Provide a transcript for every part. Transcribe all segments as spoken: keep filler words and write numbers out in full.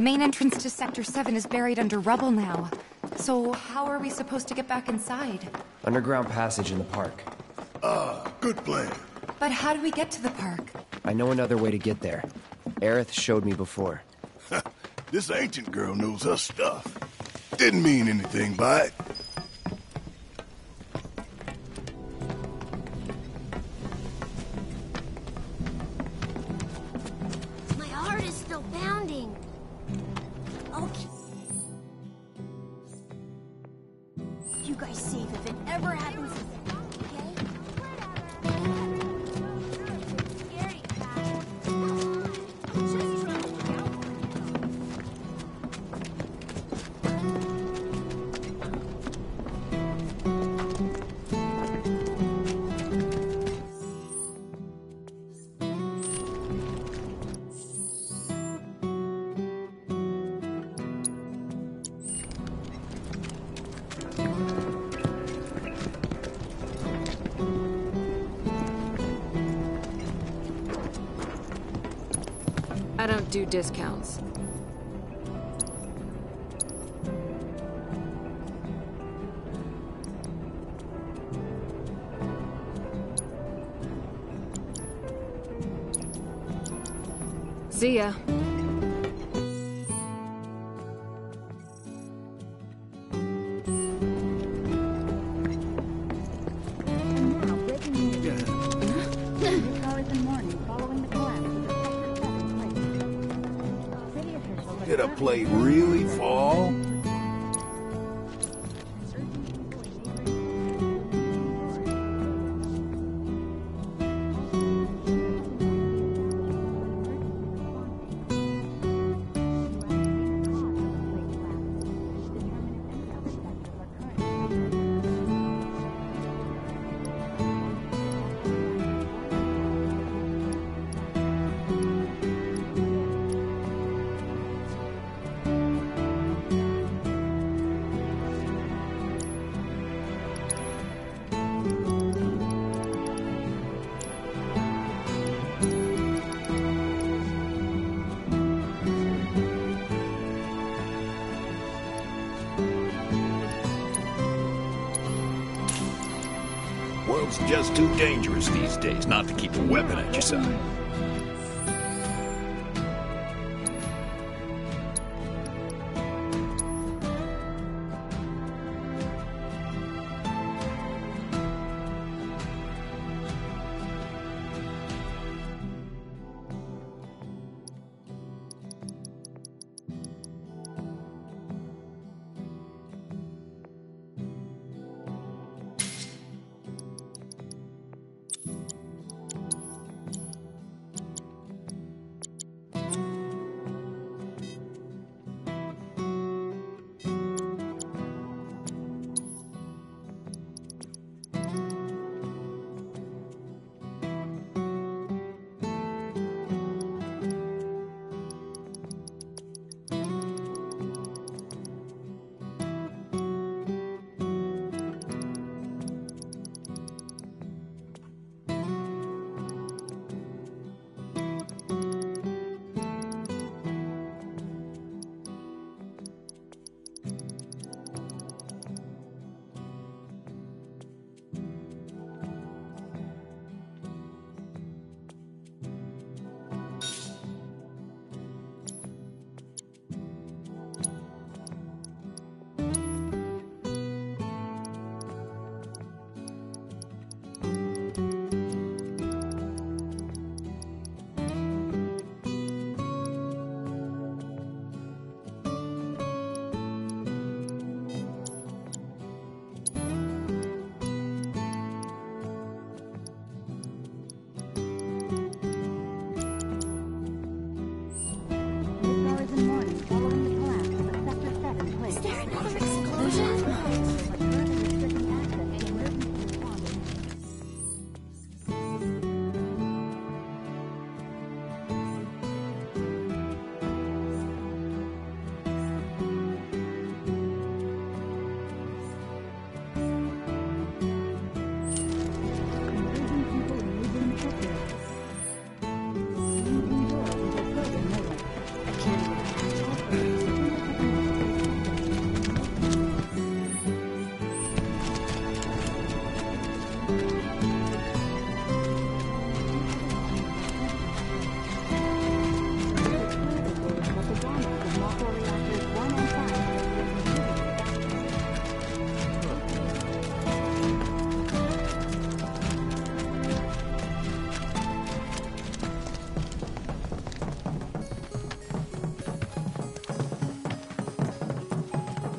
main entrance to Sector seven is buried under rubble now. So how are we supposed to get back inside? Underground passage in the park. Ah, good plan. But how do we get to the park? I know another way to get there. Aerith showed me before. This ancient girl knows her stuff. Didn't mean anything by it. My heart is still pounding. Okay. You guys safe if it ever happens again, okay? I don't do discounts. See ya. Did a plate really fall? World's just too dangerous these days not to keep a weapon at your side.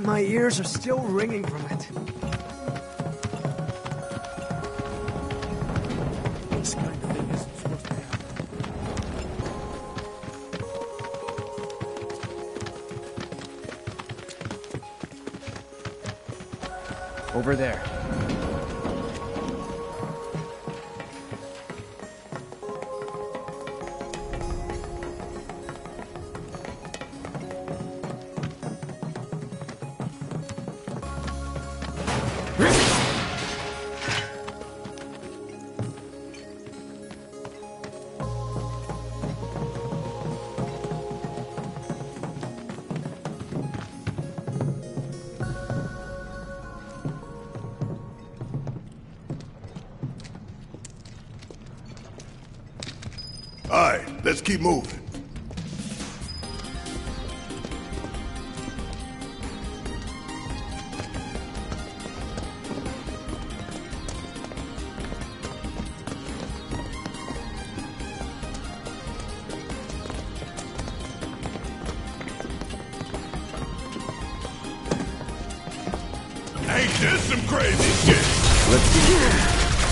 My ears are still ringing from it. This kind of thing isn't supposed to happen. Over there. All right, let's keep moving. Ain't this some crazy shit? Let's see.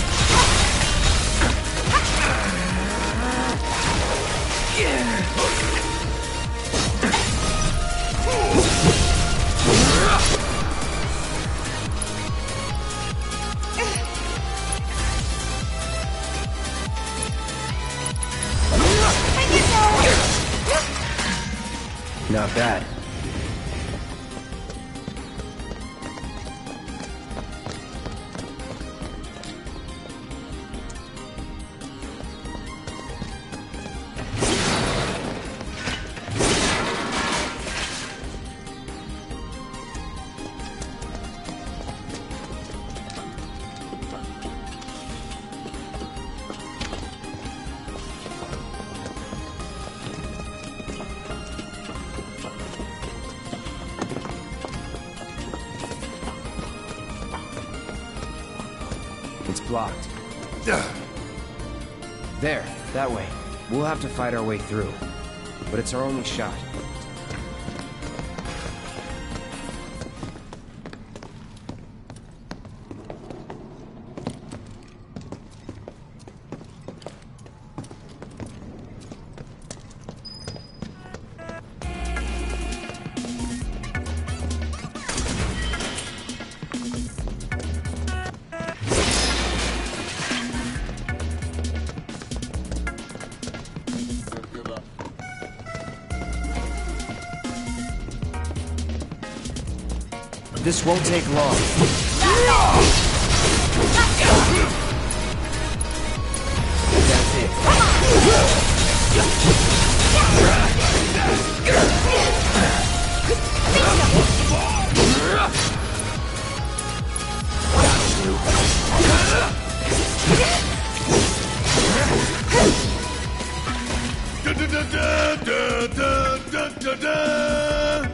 Not bad. It's blocked. There, that way. We'll have to fight our way through. But it's our only shot. This won't take long. That's it. Da da da da da da da da.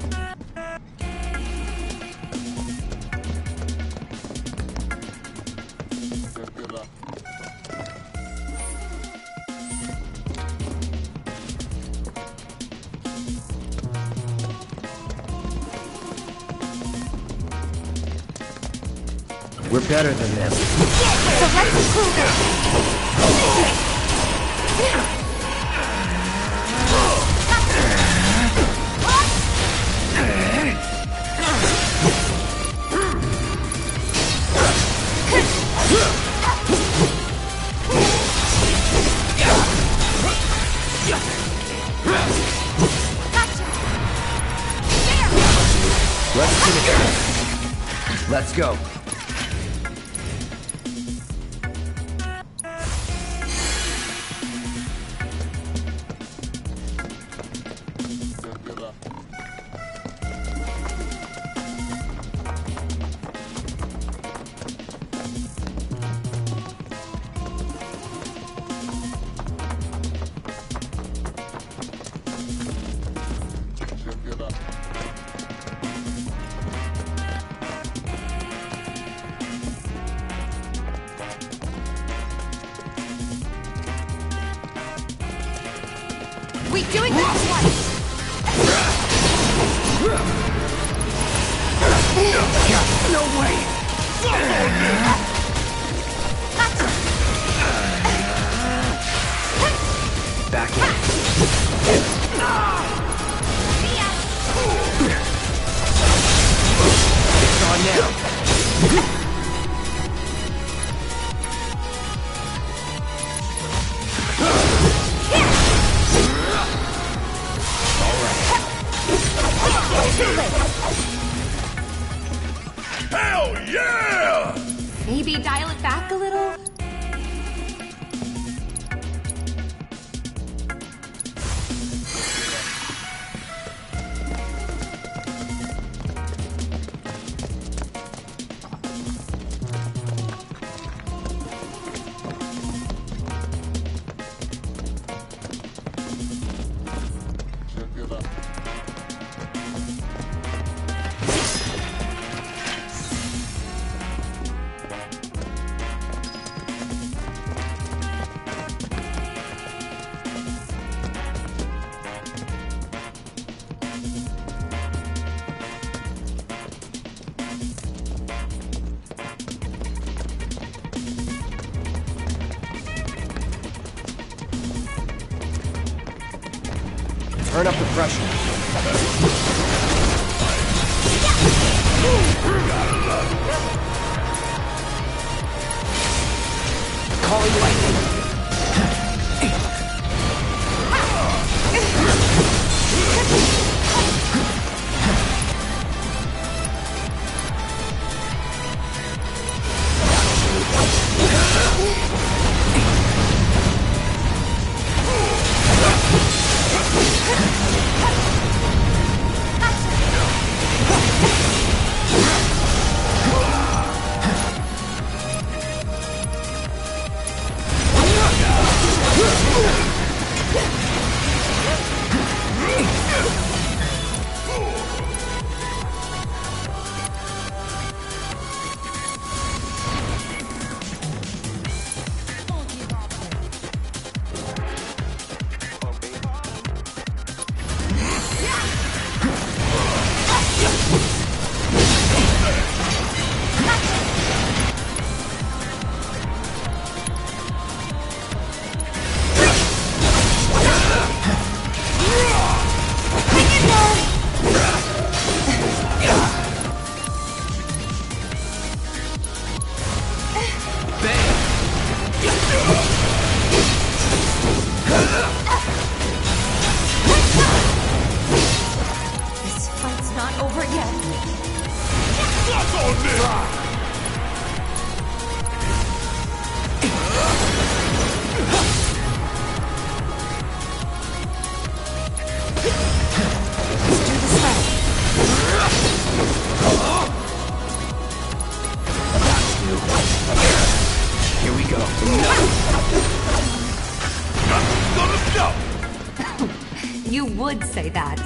We're better than them. So let's prove it! Let's finish it. Let's go. We doing this twice! No way! Back in. It's on now. Hell yeah! Maybe dial it back a little? Turn up the pressure. Calling lightning. You would say that.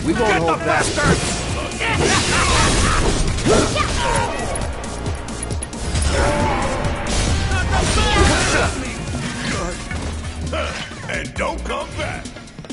We won't Get hold the back. And don't come back.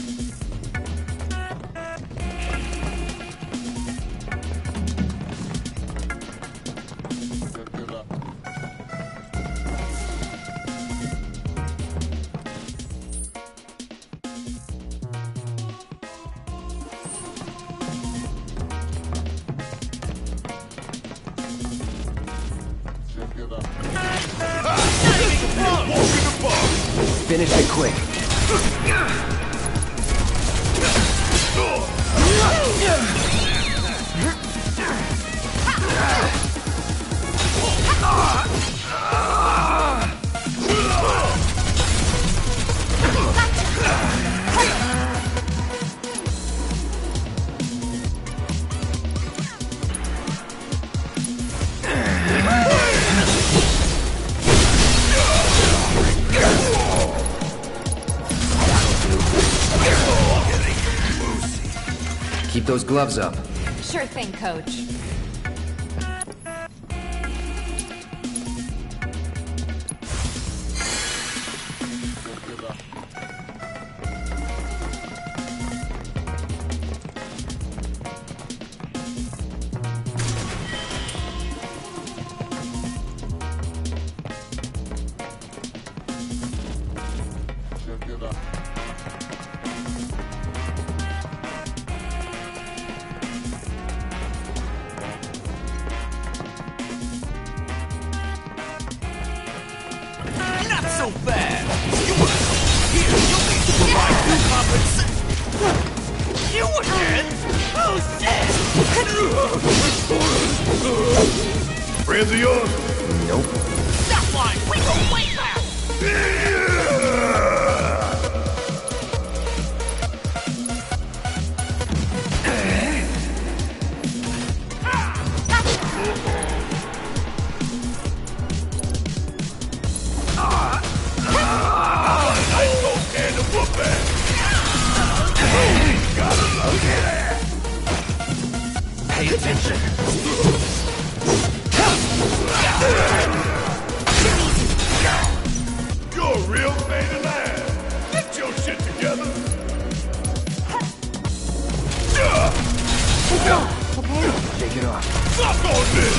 Finish it quick. Keep those gloves up. Sure thing, Coach. Not so bad. You want to here? You'll need to provide new compensation. You again? Oh shit! Friends of yours? Nope. Stop lying. We go way back. Pay attention. You're a real pain in the ass. Get your shit together. Okay? Take it off. Suck on this.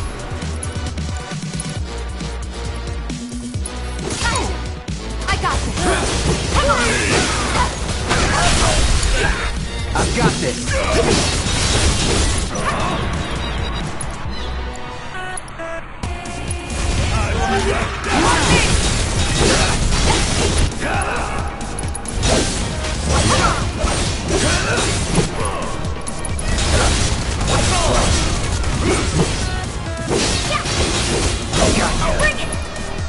I got this. Come on! I've got this. Bring it!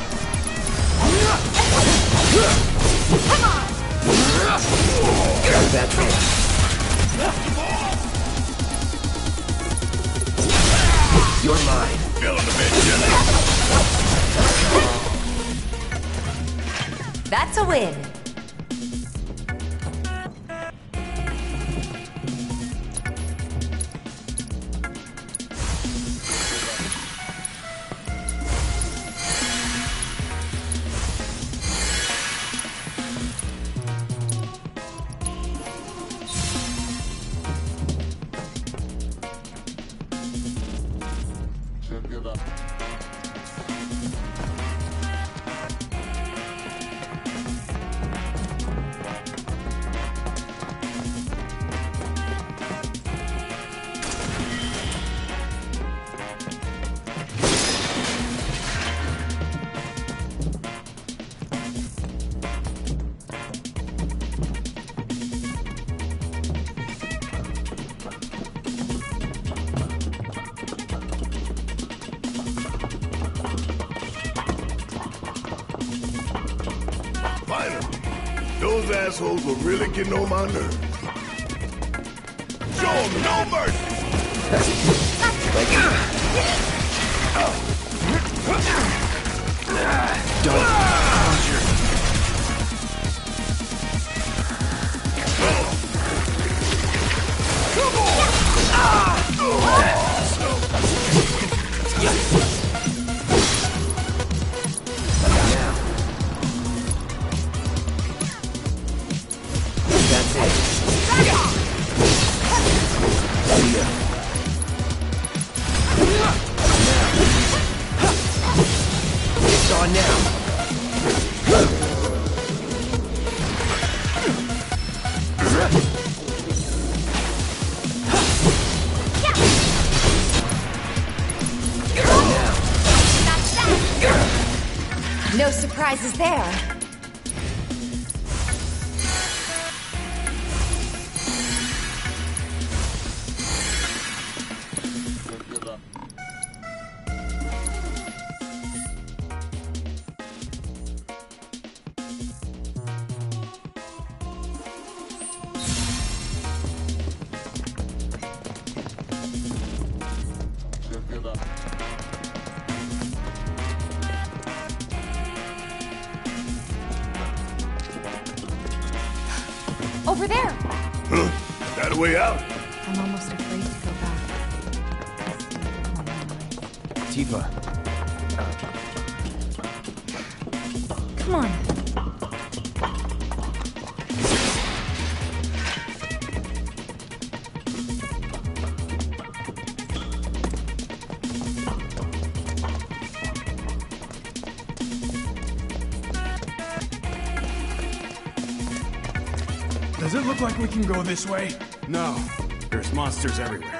Come on! That's it. You're mine. Feeling a bit jelly. That's a win. Those assholes were really getting on my nerves. Show them no mercy! Don't. It's on now. No surprises there. Over there! Huh? That a way out? I'm almost afraid to go back. Tifa. Come on. Does it look like we can go this way? No. There's monsters everywhere.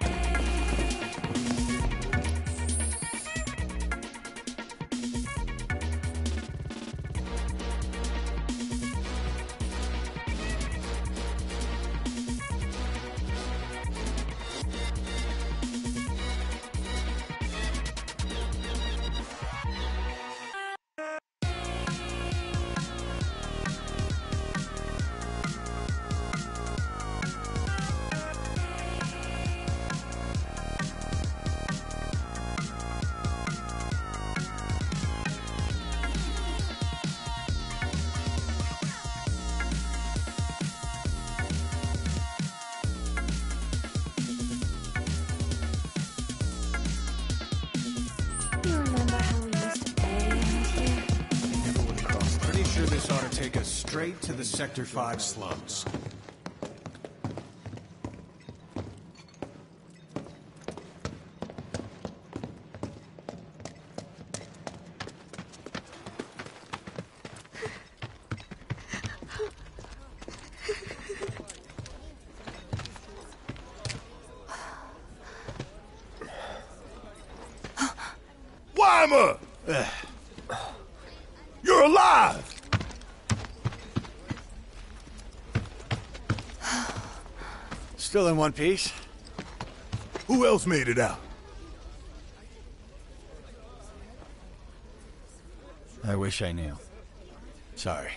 You remember how we used to play around here? Never would have crossed. Pretty sure this ought to take us straight to the Sector five slums. Weimer! You're alive! Still in one piece? Who else made it out? I wish I knew. Sorry.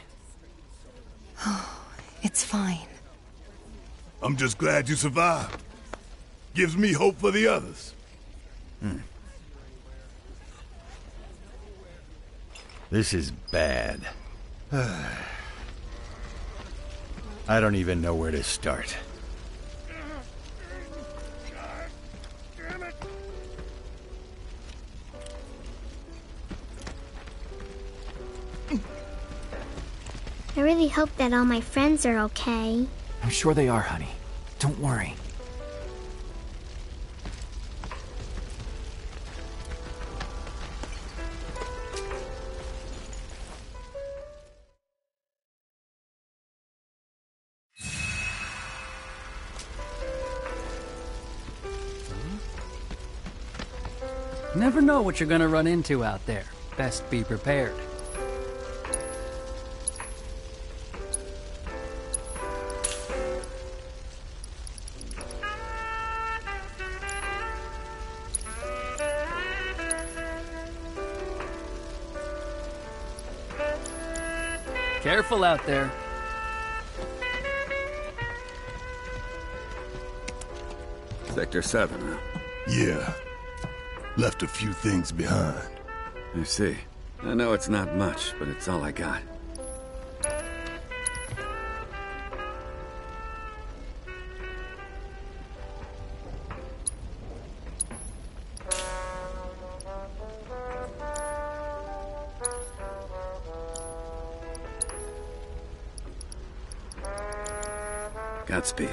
It's fine. I'm just glad you survived. Gives me hope for the others. Hmm. This is bad. I don't even know where to start. I really hope that all my friends are okay. I'm sure they are, honey. Don't worry. Never know what you're gonna run into out there. Best be prepared. Careful out there. Sector seven, huh? Yeah. Left a few things behind. I see. I know it's not much, but it's all I got. Godspeed.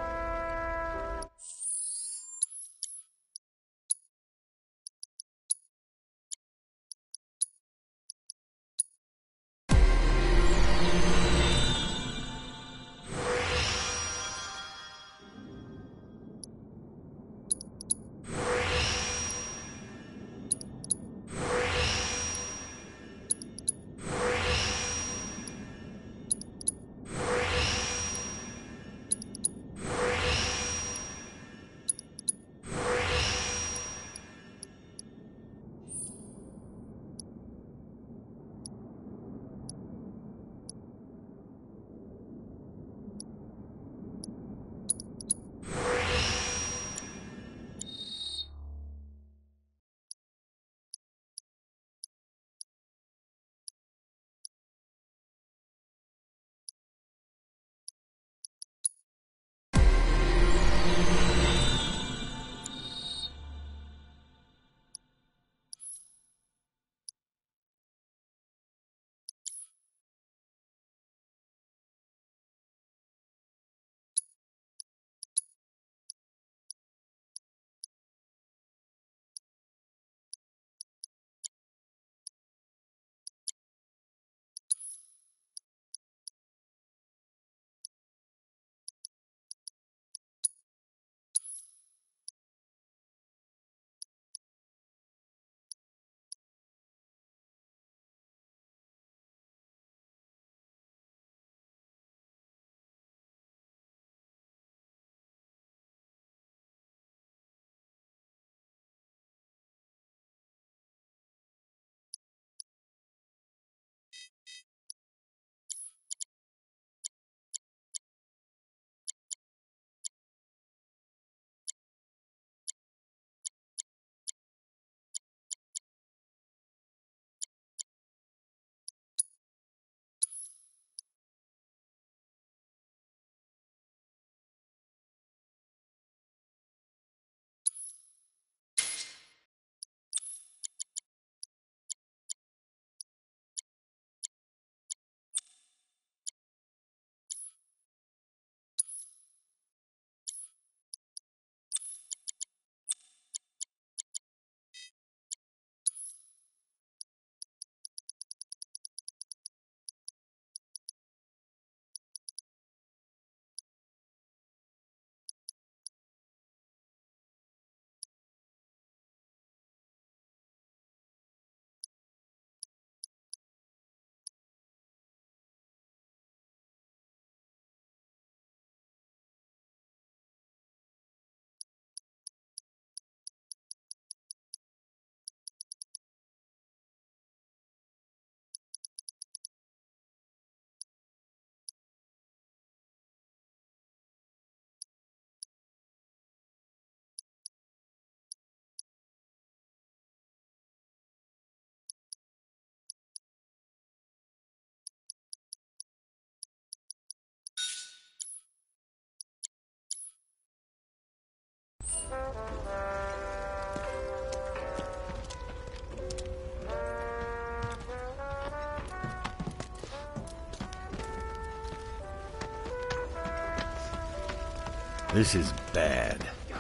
This is bad.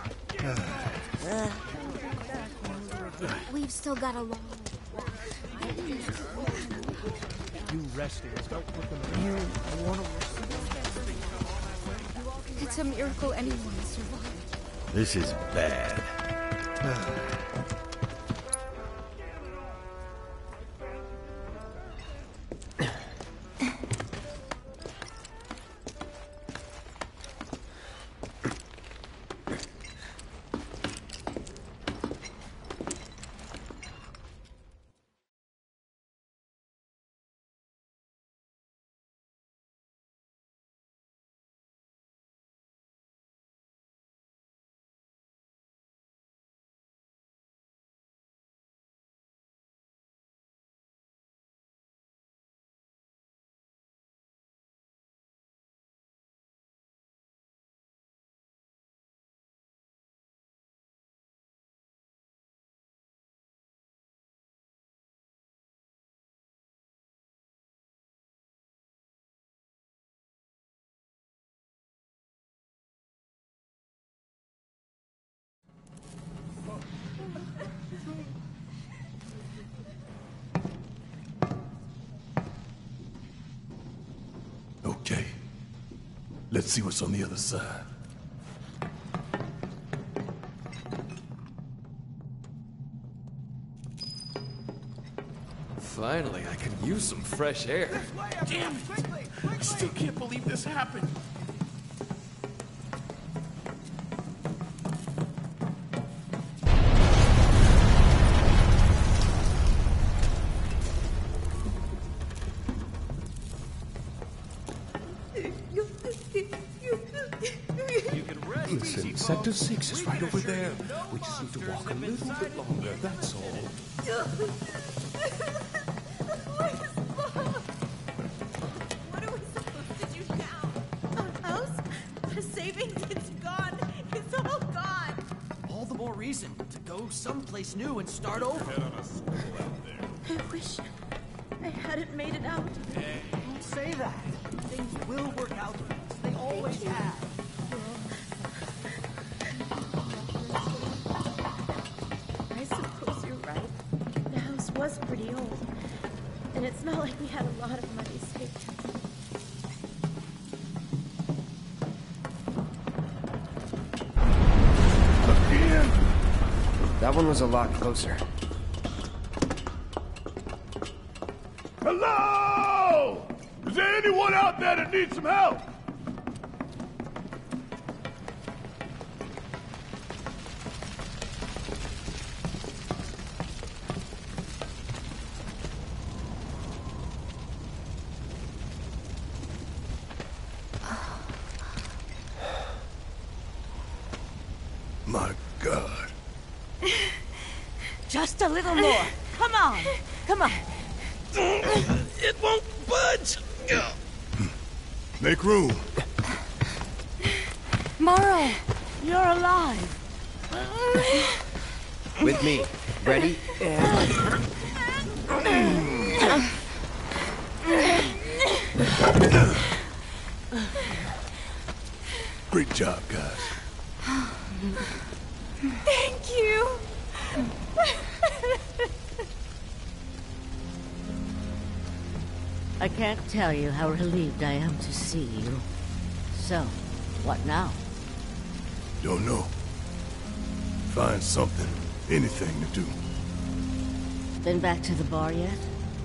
uh, we've still got a long walk. You resting. Don't put them here. It's a miracle anyone survived. This is bad. Let's see what's on the other side. Finally, I could use some fresh air. Damn it! I still can't believe this happened. Listen, Sector six is right over there. We just need to walk a little bit longer, that's all. What are we supposed to do now? Our house? Our savings? It's gone. It's all gone. All the more reason to go someplace new and start over. I wish I hadn't made it out. Don't say that. Things will work out. They always have. I suppose you're right. The house was pretty old. And it's not like we had a lot of money saved. Again? That one was a lot closer. Hello? Is there anyone out there that needs some help? My God. Just a little more. Come on. Come on. It won't budge. Make room. Morrow! You're alive. With me. Ready? And... Great job, guys. Thank you. I can't tell you how relieved I am to see you. So, what now? Don't know. Find something, anything to do. Been back to the bar yet?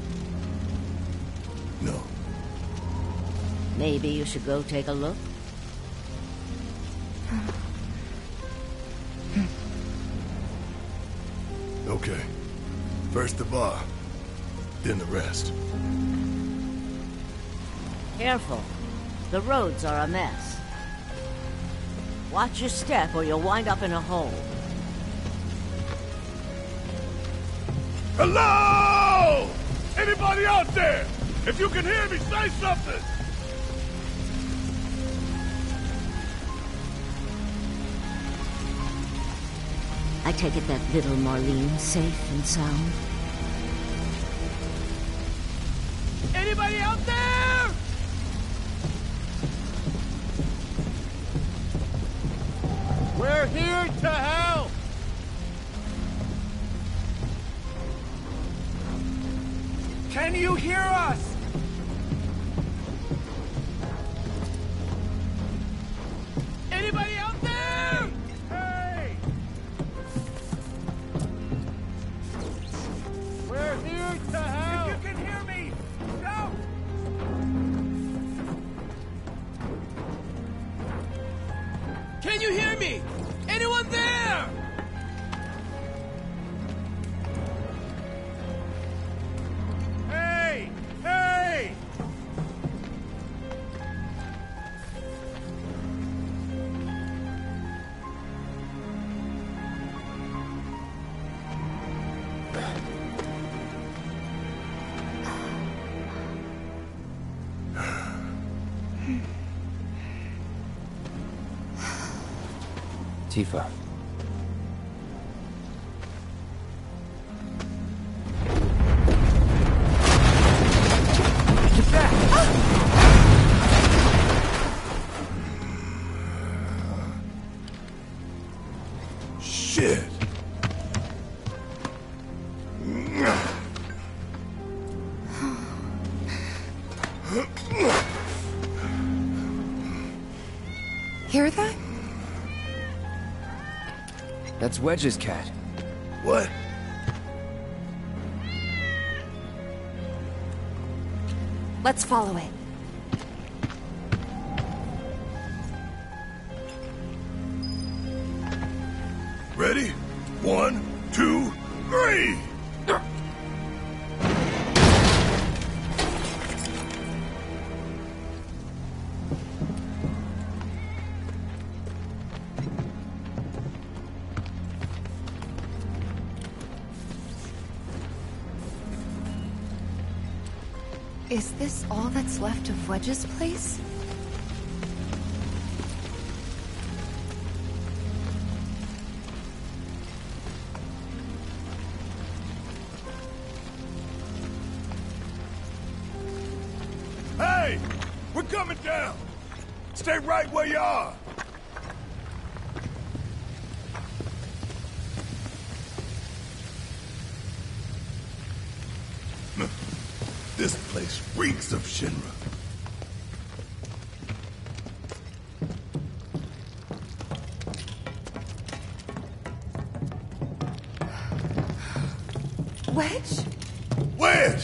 No. Maybe you should go take a look? Okay. First the bar, then the rest. Careful. The roads are a mess. Watch your step or you'll wind up in a hole. Hello? Anybody out there? If you can hear me, say something! I take it that little Marlene's safe and sound? Anybody out there? We're here to help. Can you hear us? Anybody out there? Hey! We're here to help. If you can hear me, shout! Can you hear me? Anyone there? Hey! Hey! Tifa. Get back! Shit! hear that? That's Wedge's cat. What? Let's follow it. Ready? One, two, three! Is this all that's left of Wedge's place? Hey! We're coming down! Stay right where you are! This place reeks of Shinra. Wedge? Wedge!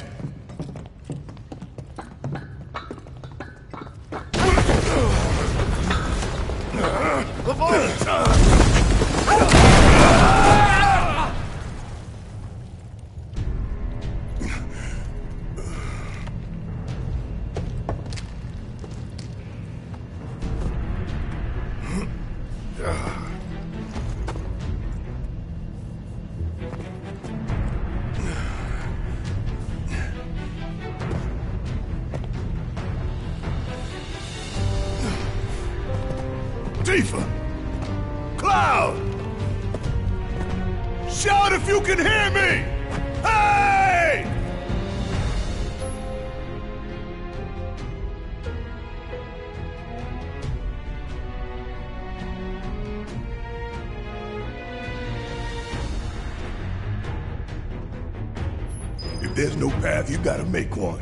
Tifa! Cloud! Shout if you can hear me! Hey! If there's no path, you gotta make one.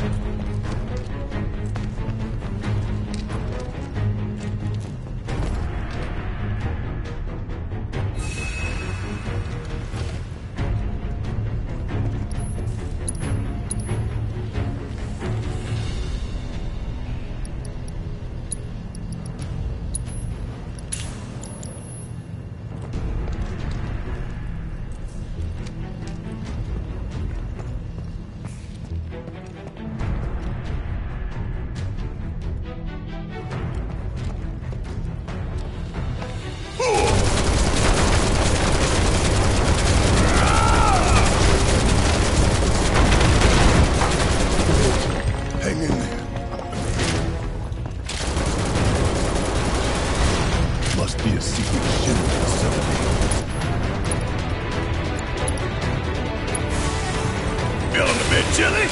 Chili?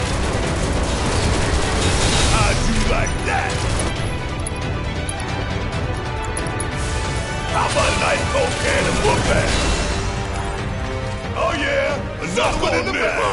How'd you like that? How about a nice cold can of whoop ass? Oh yeah, enough in the bag.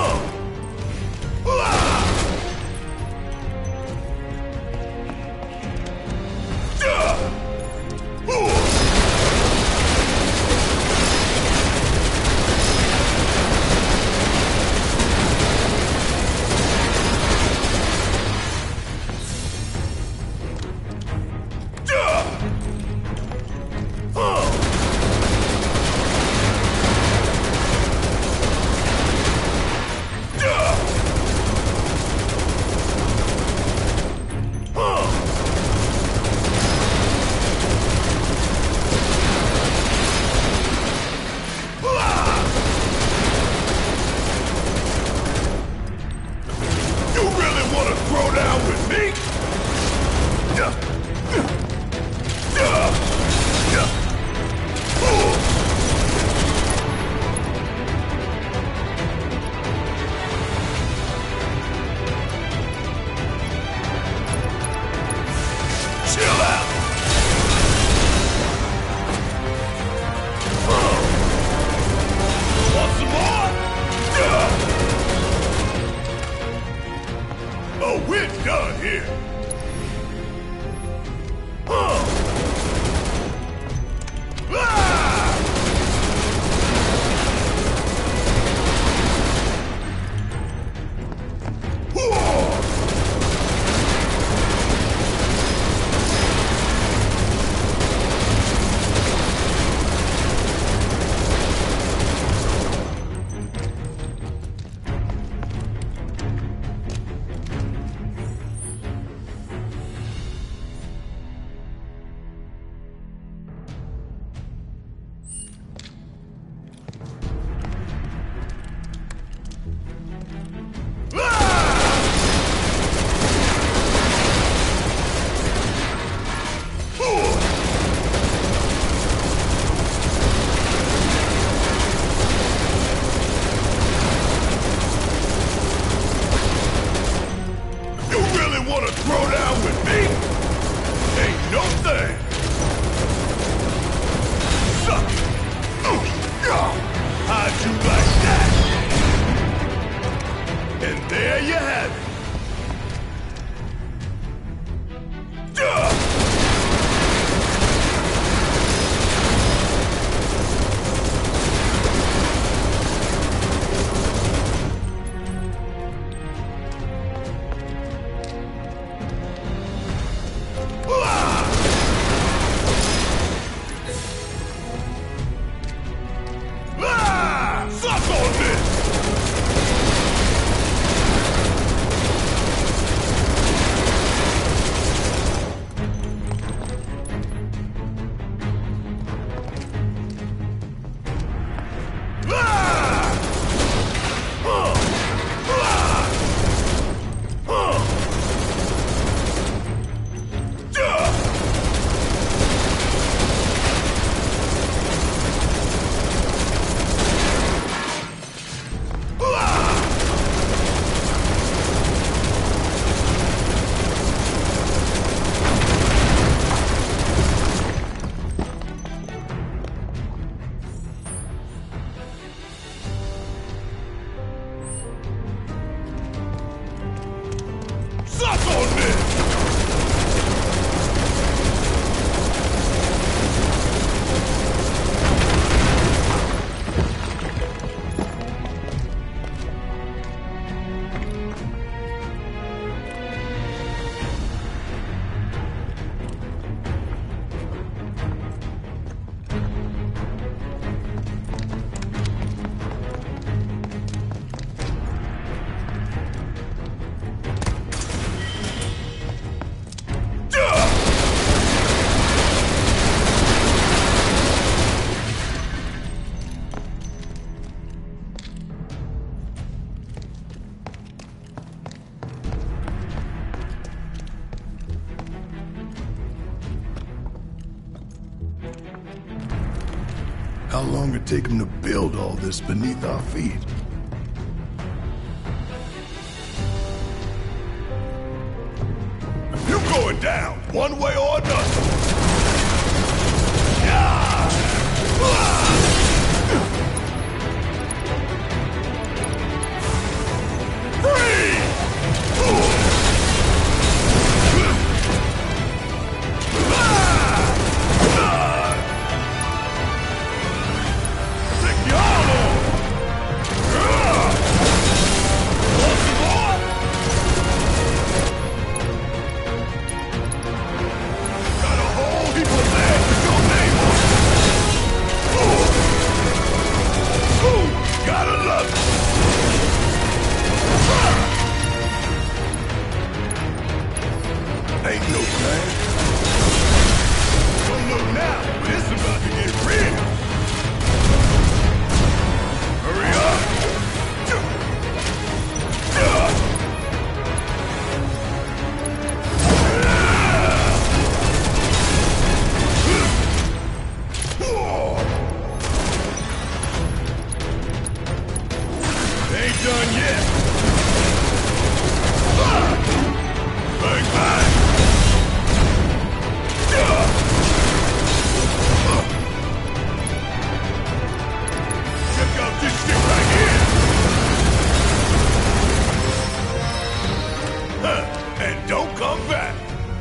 How long it take them to build all this beneath our feet? You going down, one way or another. Yeah! Free! Ain't no plan. Don't look now, but it's about to get real. Hurry up. Ain't done yet. Bang, bang. Check out this shit right here! Huh, and don't come back!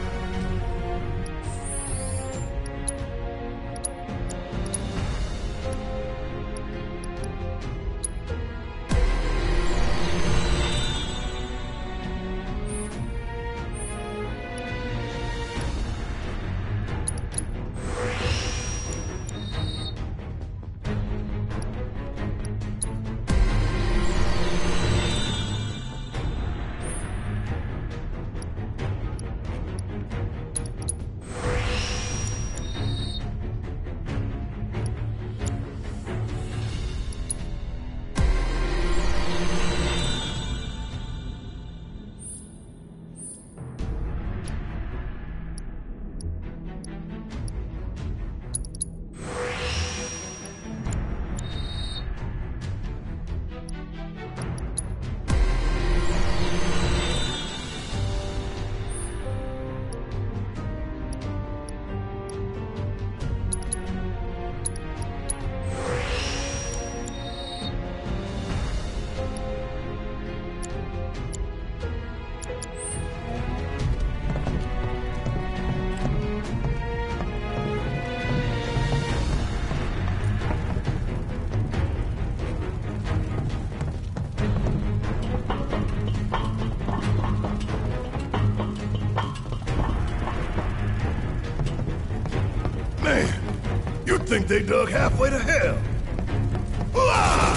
Think they dug halfway to hell. Ah!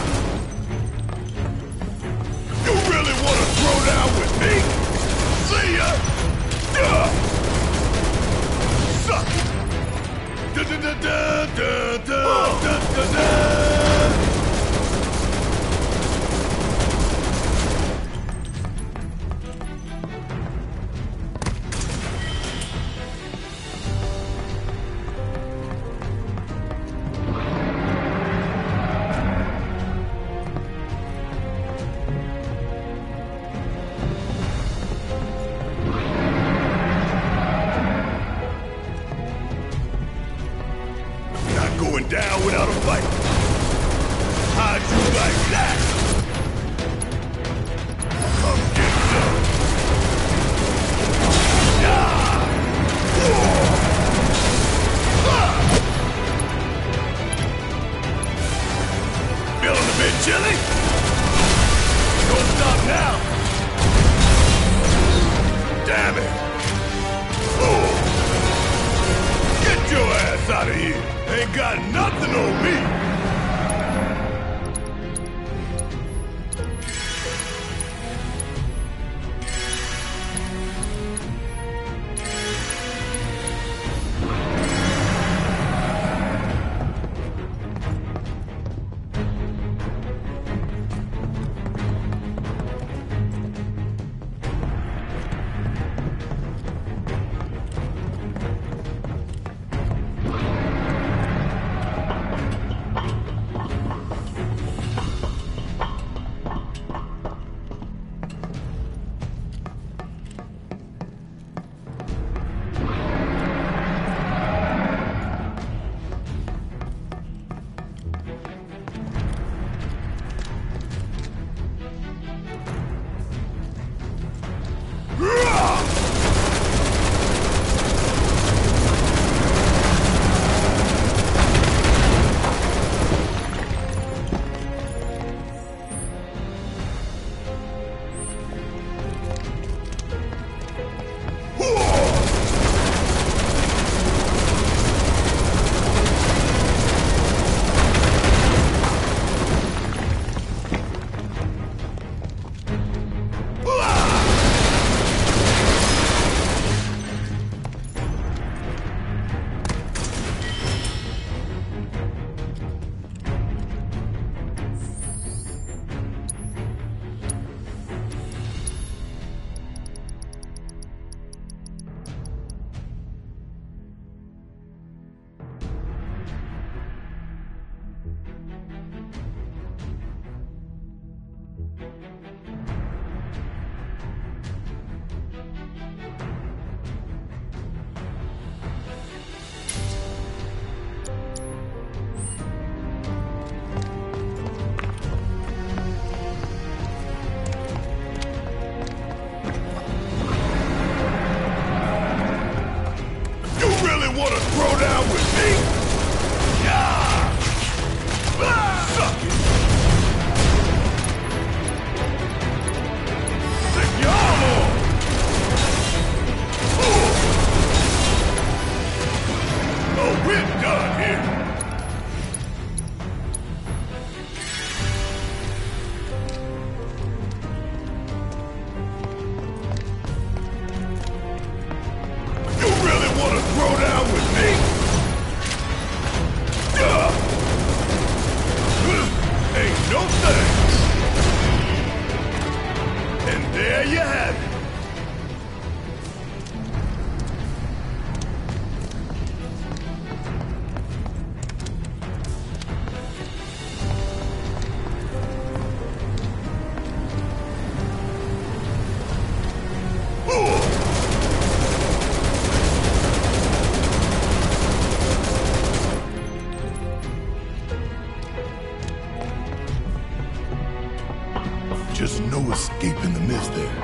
You really want to throw down with me? See ya! Duh! Suck it! Da da da da da da da da. Down without a fight. How'd you like that? Come get some. Yeah. Ah. Feeling a bit chilly? Don't stop now. Damn it. Ooh. Get your ass out of here. Ain't got nothing on me! no escape in the mist there.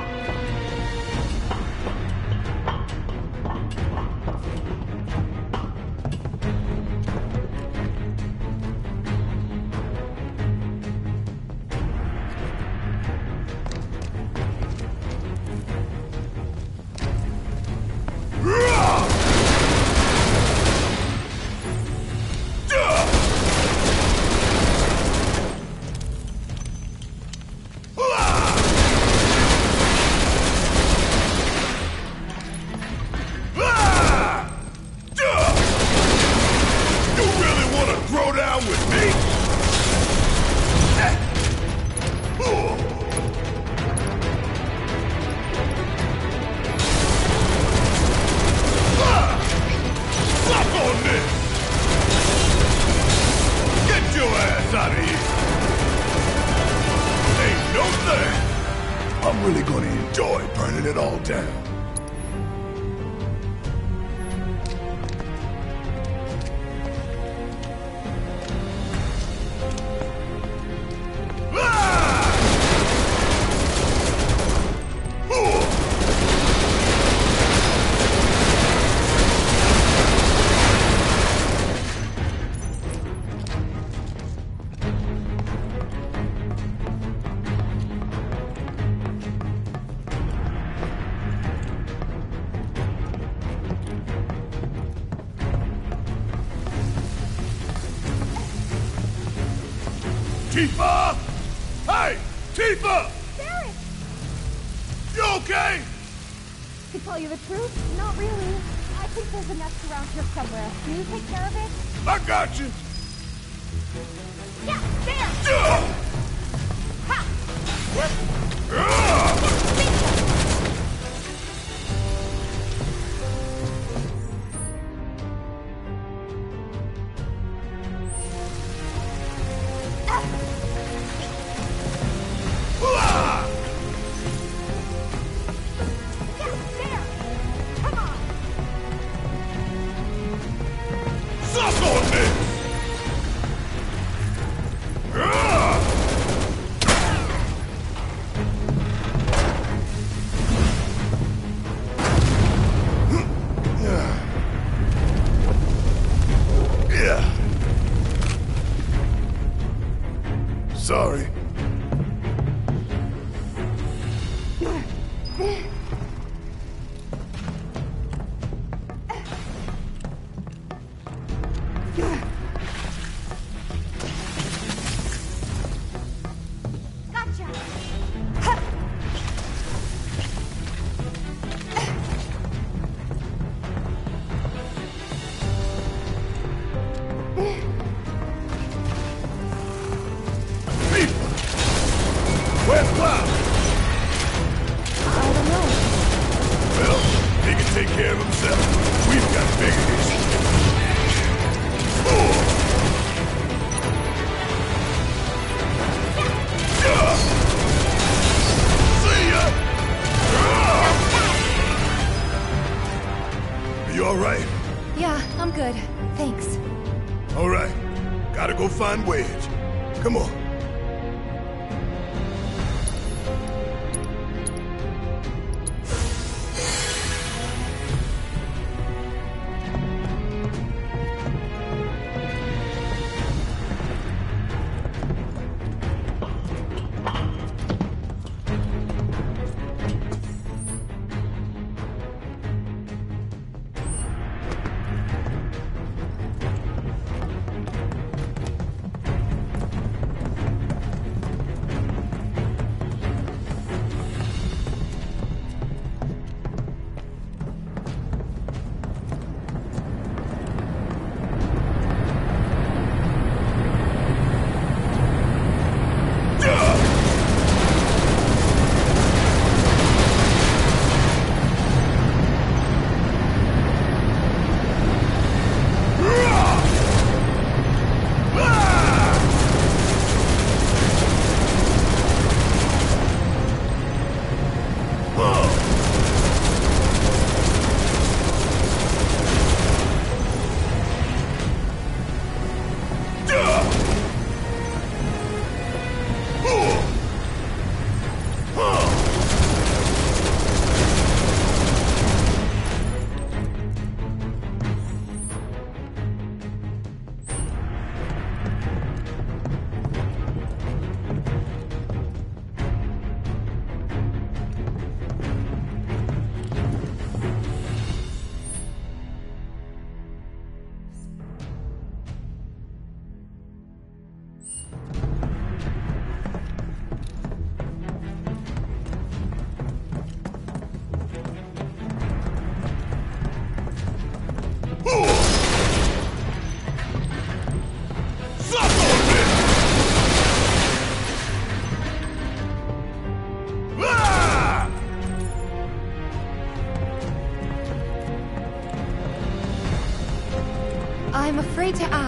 Tifa! Hey! Tifa! Barret! You okay? To tell you the truth, not really. I think there's a nest around here somewhere. Can you take care of it? I got you! Yeah, there! Uh! Ha! Uh! Sorry. Gotcha. Where's Cloud? I don't know. Well, he can take care of himself. We've got bigger issues. Oh. Yeah. See ya! Are you alright? Yeah, I'm good. Thanks. Alright. Gotta go find Wedge. Come on.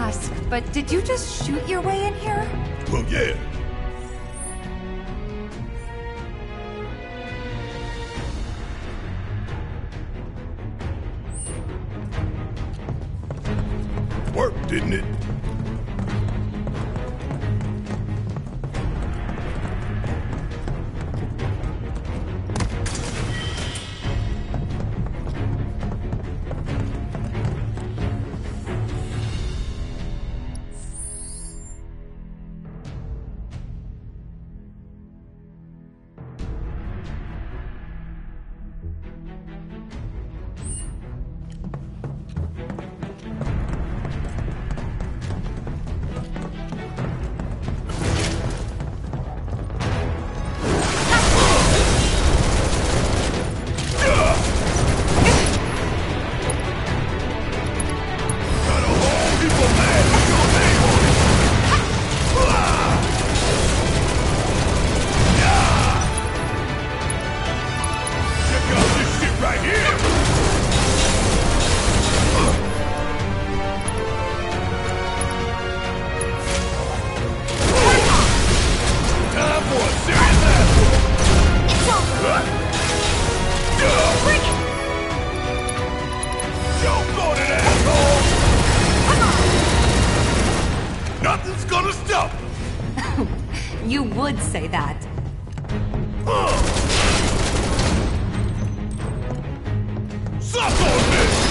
us, but did you just shoot your way in here? Well, yeah. Worked, didn't it? You would say that. Suck on this!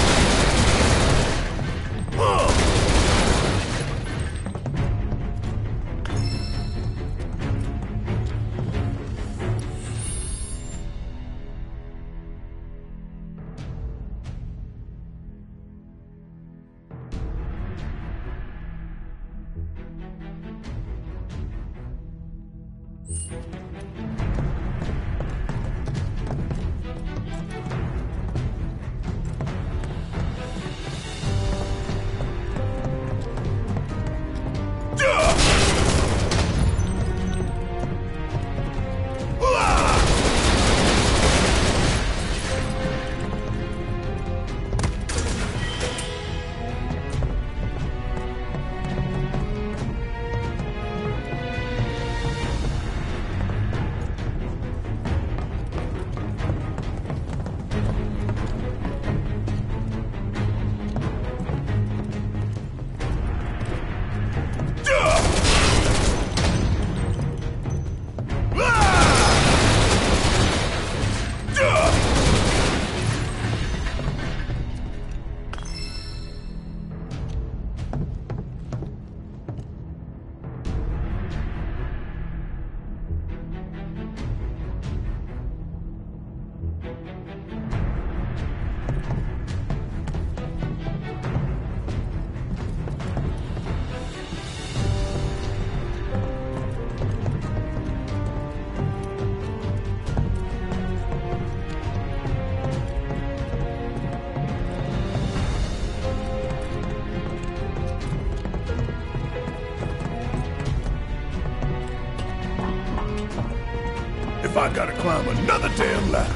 If I gotta climb another damn ladder.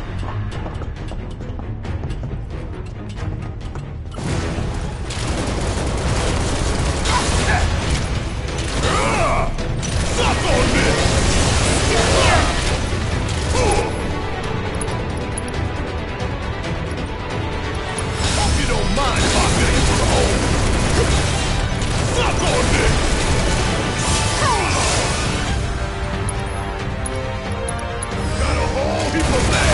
Suck on this! Hope you don't mind if I get into the hole. Suck on this! Got a whole heap of land!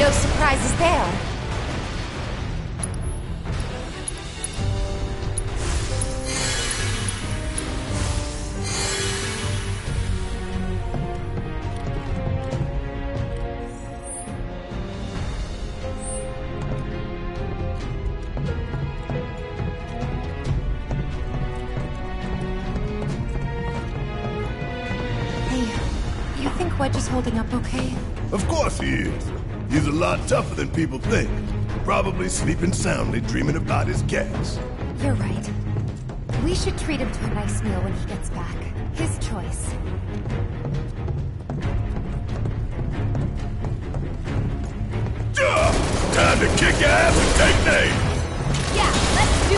No surprises there. Wedge is holding up okay? Of course he is. He's a lot tougher than people think. Probably sleeping soundly, dreaming about his cats. You're right. We should treat him to a nice meal when he gets back. His choice. Duh! Time to kick ass and take names! Yeah, let's do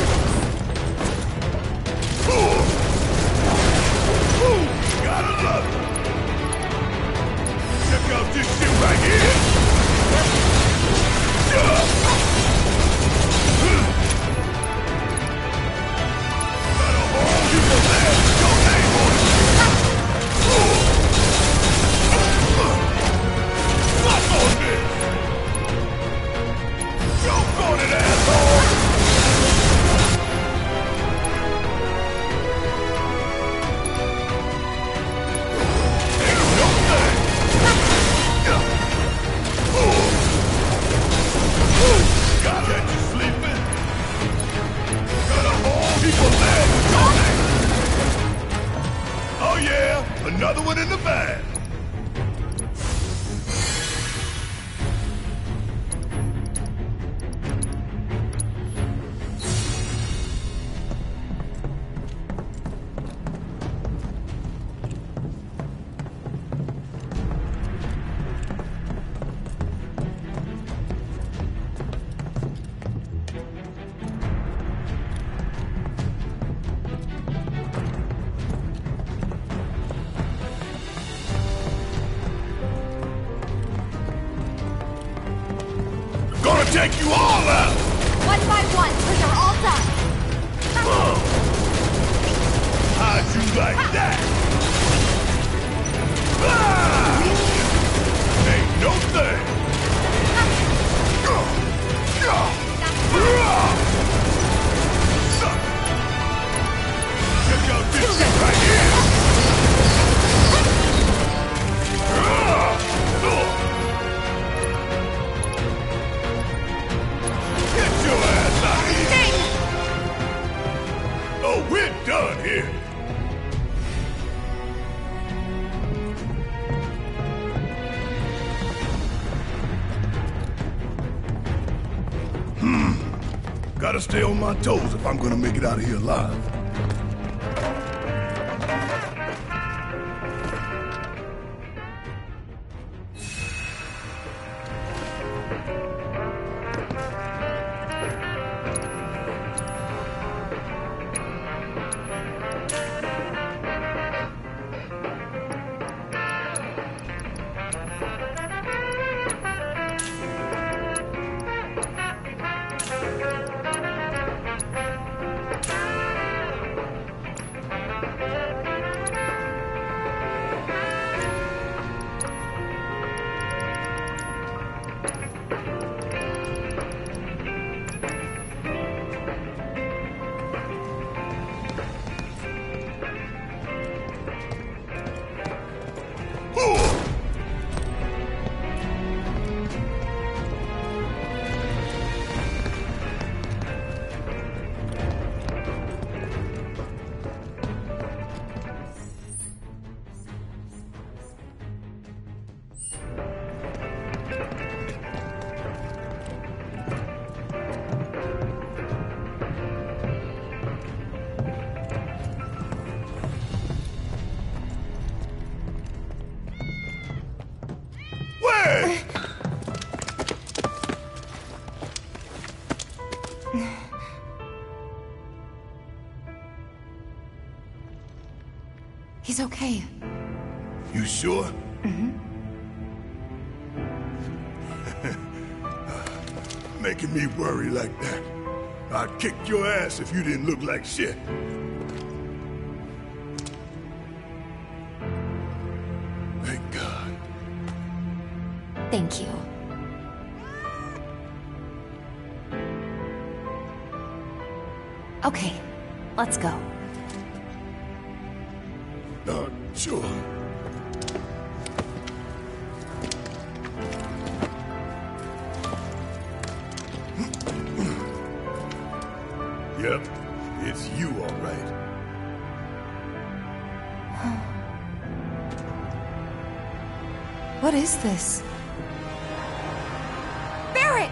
this! Ooh. Ooh. Gotta love it! Check out this shit right here! Yeah. Got a whole heap of land with your name on it! What's on this? Joke on it, asshole! Oh yeah, another one in the bag. Take you all out! One by one, till you're all done! Oh. How'd you like that? Ah! Ain't no thing! Check out this shit right here! Oh, we're done here. Hmm. Gotta stay on my toes if I'm gonna make it out of here alive. He's okay. You sure? Mm-hmm. Making me worry like that. I'd kick your ass if you didn't look like shit. Thank God. Thank you. Okay, let's go. Uh, sure. Yep, it's you, all right. What is this? Barrick!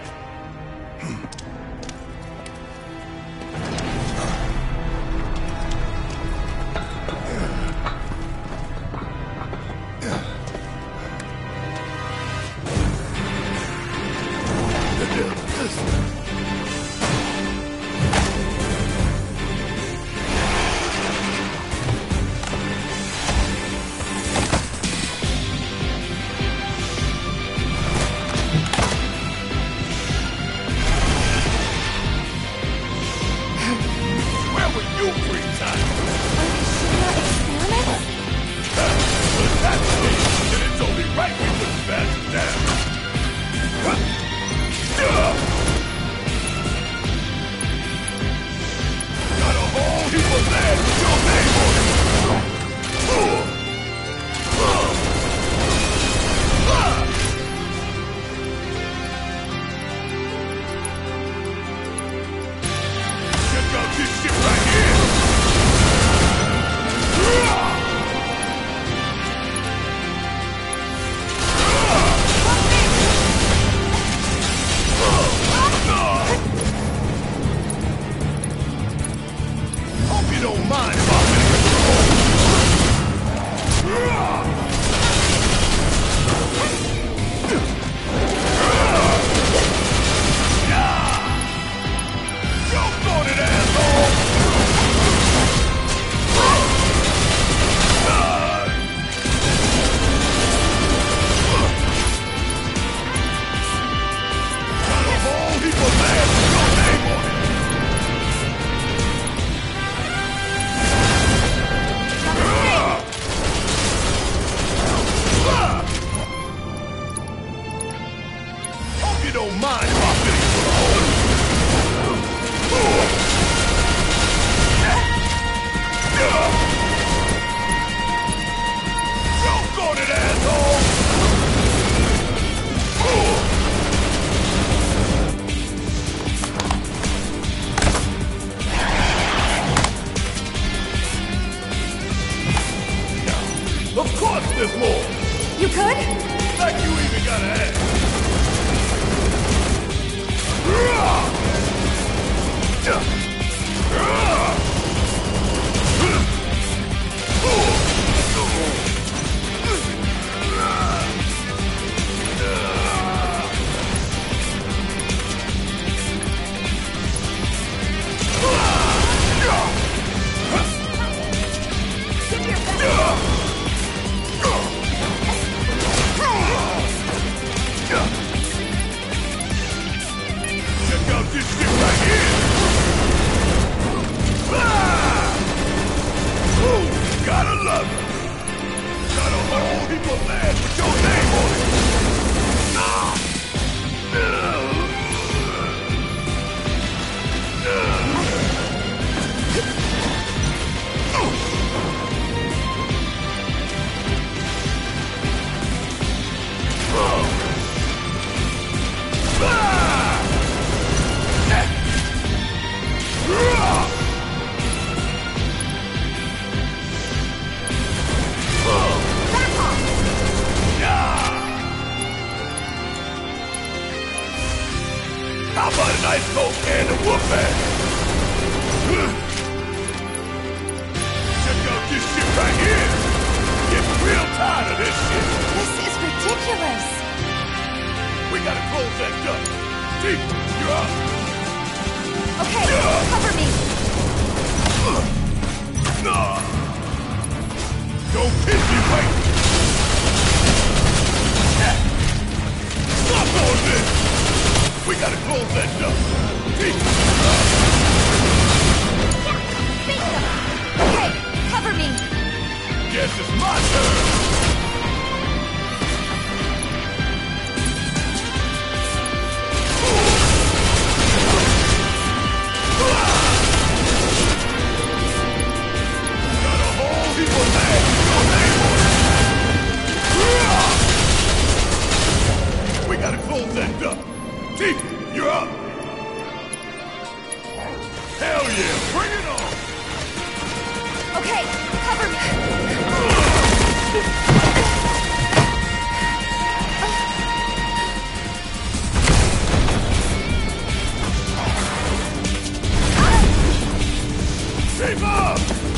yeah, bring it on! Okay, cover me! Keep up!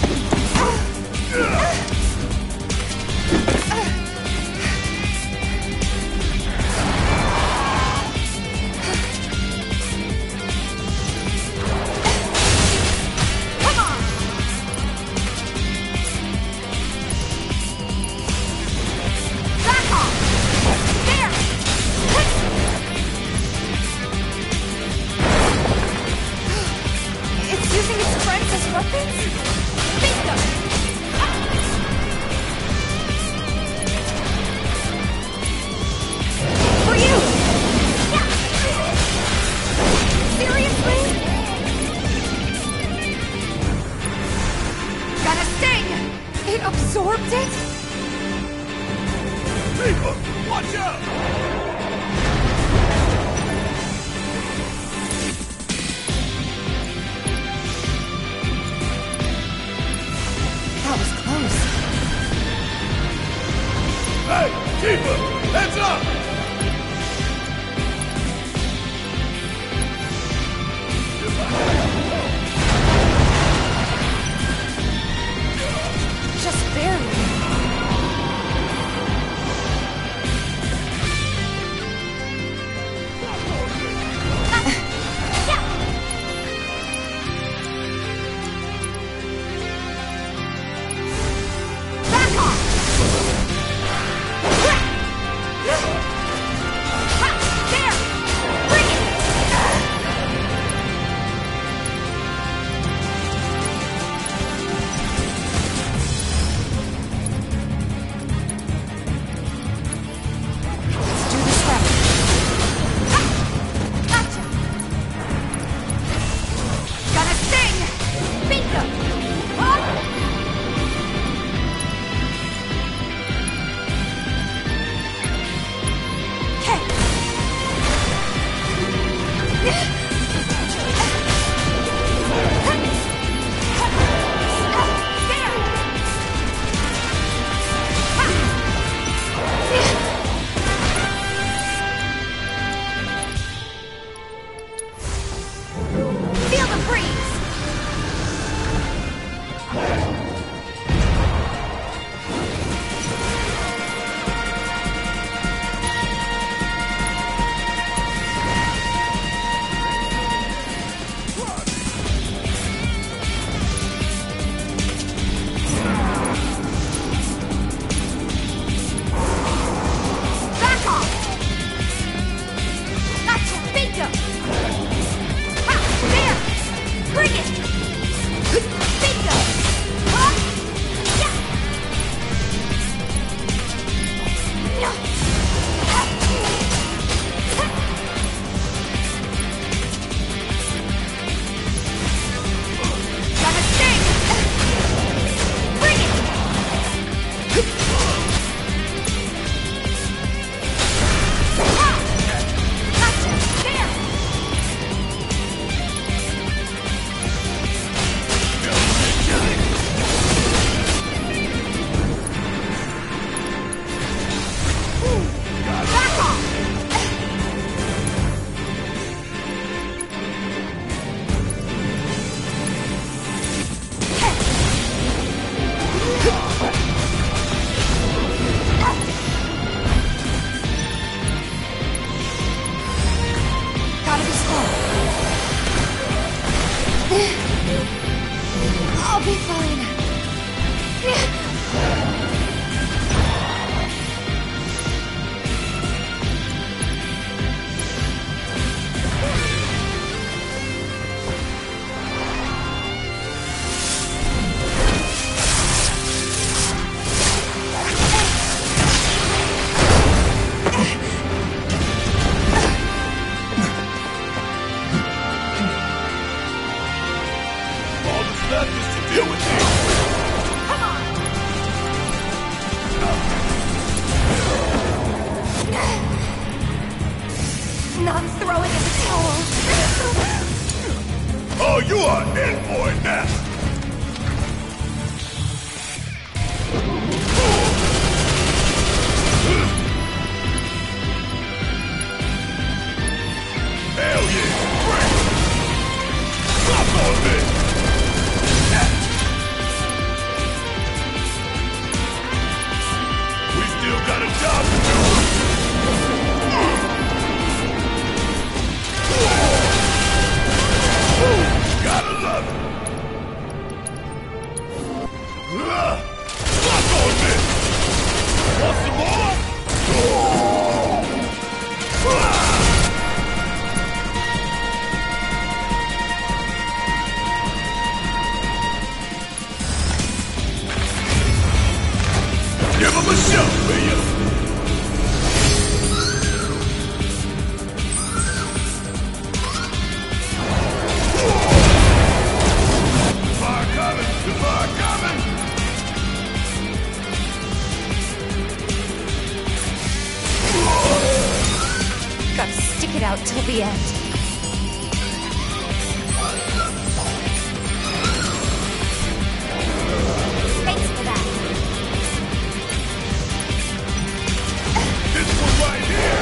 Absorbed it? People, watch out! That was close. Hey, Keeper, heads up! Just barely. I'll be fine. All that's left is to deal with these. Oh, you are in for it now! Hell yeah! Great! Stop on this! We still got a job to do! Gotta love it! Stop on this! Want some more? Give him a shot, will you? Fire coming! The fire coming! Gotta stick it out till the end. Thanks for that. This one right here!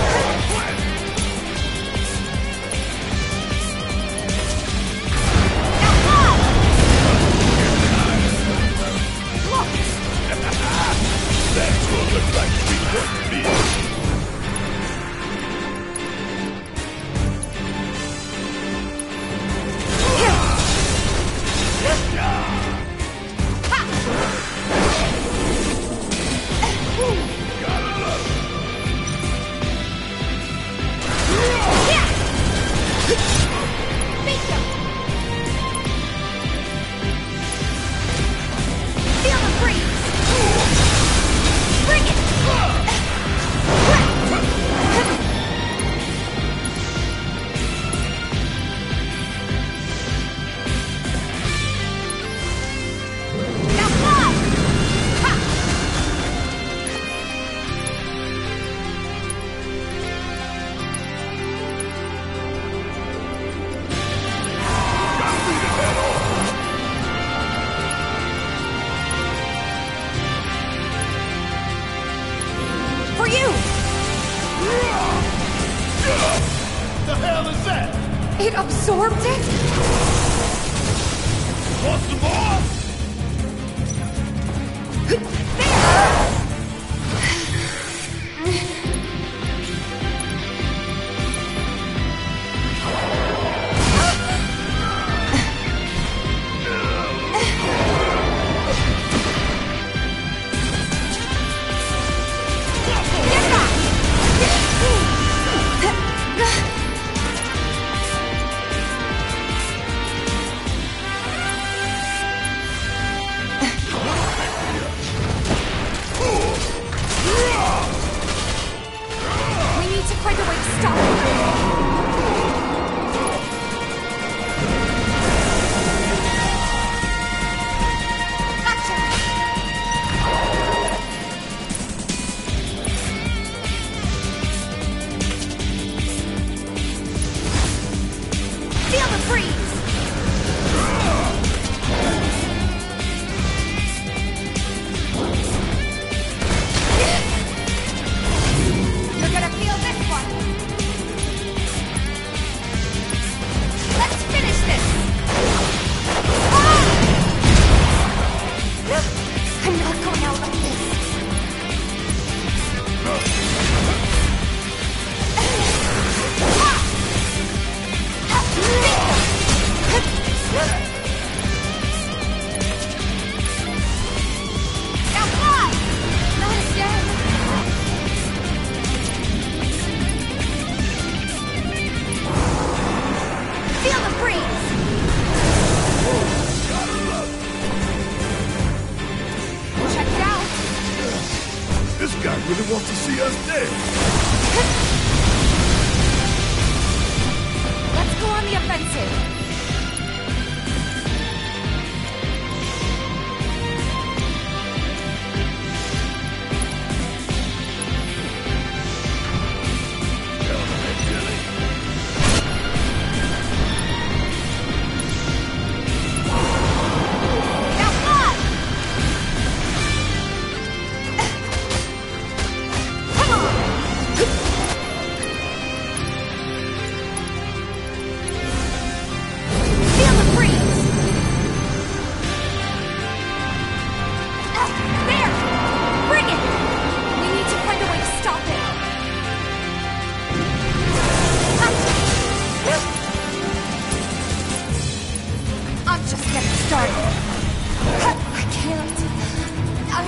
That's what looks like we want to be. The hell is that? It absorbed it? Want some more? Really want to see us dead. Let's go on the offensive.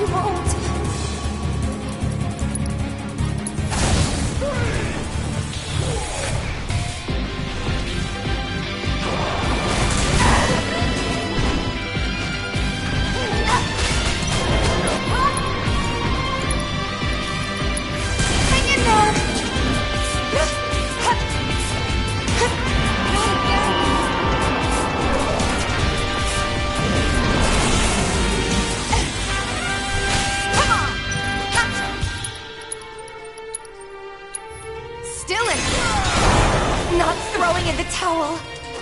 I won't. Hang in there! Still in. Not throwing in the towel.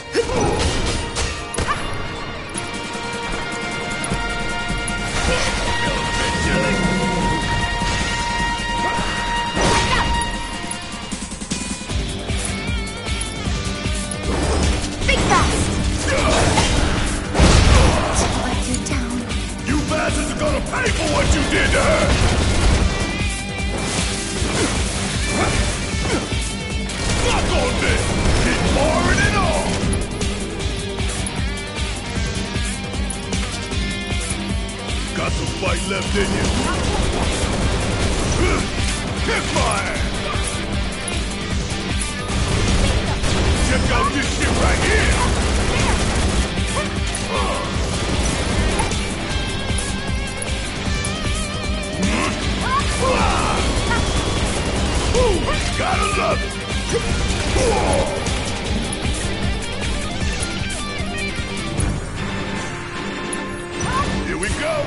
Think fast! Let you down. You bastards are gonna pay for what you did to her! Fuck on this! Keep pouring it on! Got some fight left in you? Kick my ass! Check out this shit right here! Ooh, gotta love it! Here we go!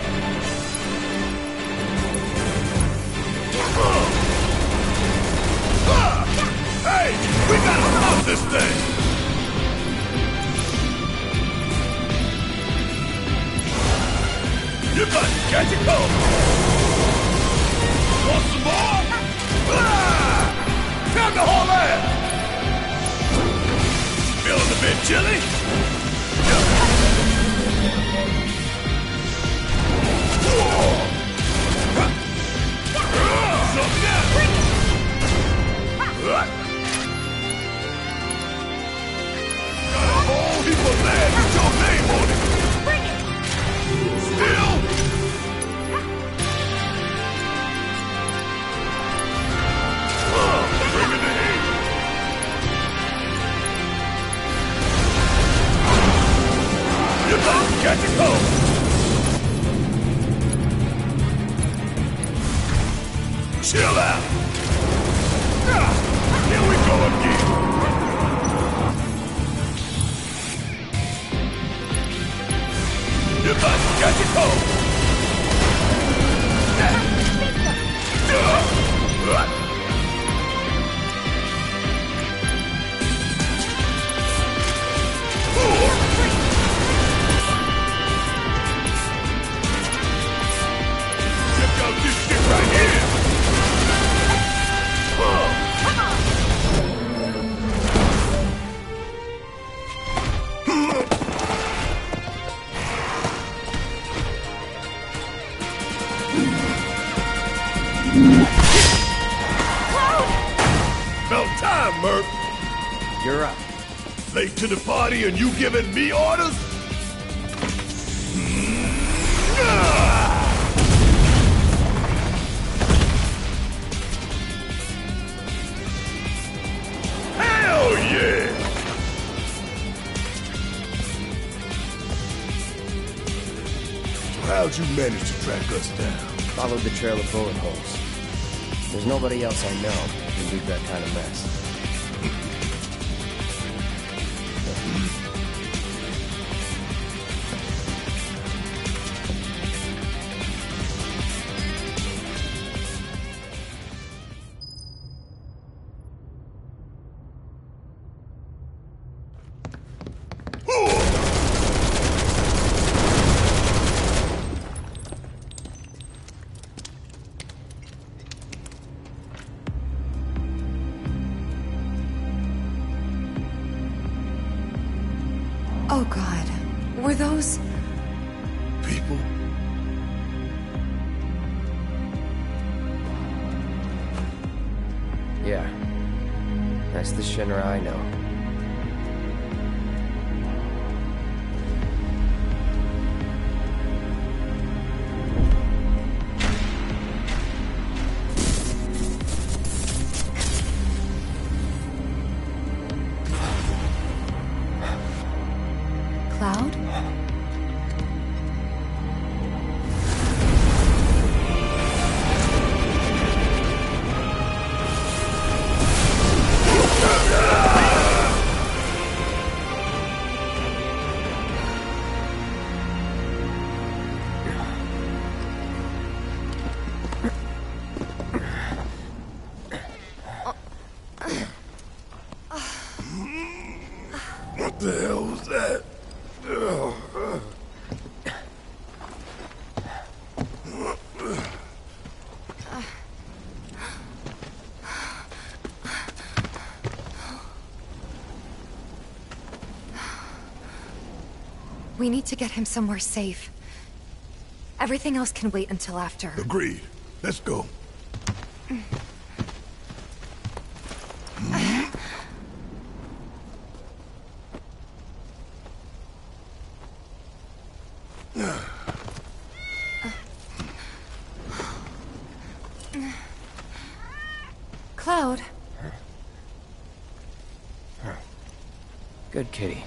Hey, we gotta stop this thing! You got to catch it cold! Want some more? Ah! Time to haul ass! Feeling a bit chilly? Something else! Got a whole heap of land with your name on it! Still? Bring it to heat! You're about to catch a cold! Chill out! Ah, here we go again! You're about to catch a cold! Check out this shit right here! About time, Murph! You're up. Late to the party and you giving me orders? Hell yeah! So how'd you manage to track us down? Followed the trail of bullet holes. There's nobody else I know who can do that kind of mess. Oh God, were those... People? Yeah. That's the Shinra I know. Cloud? What the hell was that? Ugh. We need to get him somewhere safe. Everything else can wait until after. Agreed. Let's go. Cloud. Good kitty.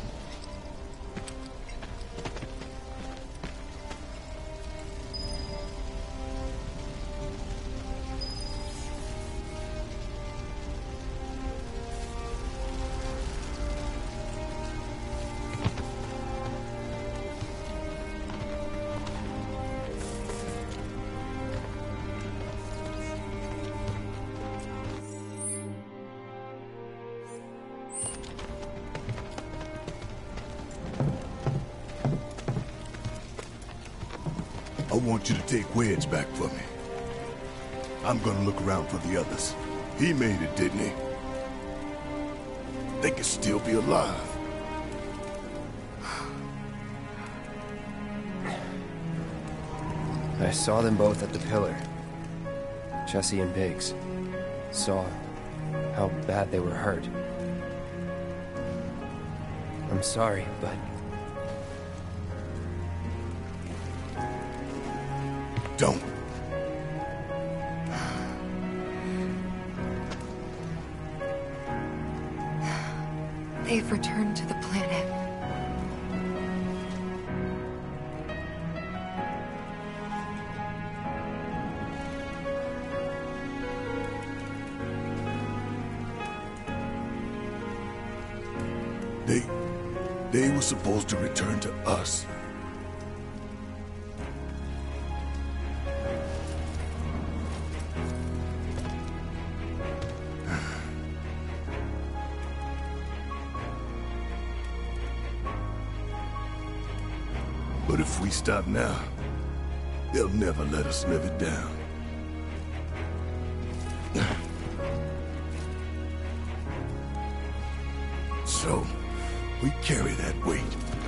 I want you to take Wedge back for me. I'm gonna look around for the others. He made it, didn't he? They could still be alive. I saw them both at the pillar. Jesse and Biggs. Saw how bad they were hurt. I'm sorry, but... Don't. They've returned to the planet. They... they were supposed to return to us. But if we stop now, they'll never let us live it down. So, we carry that weight.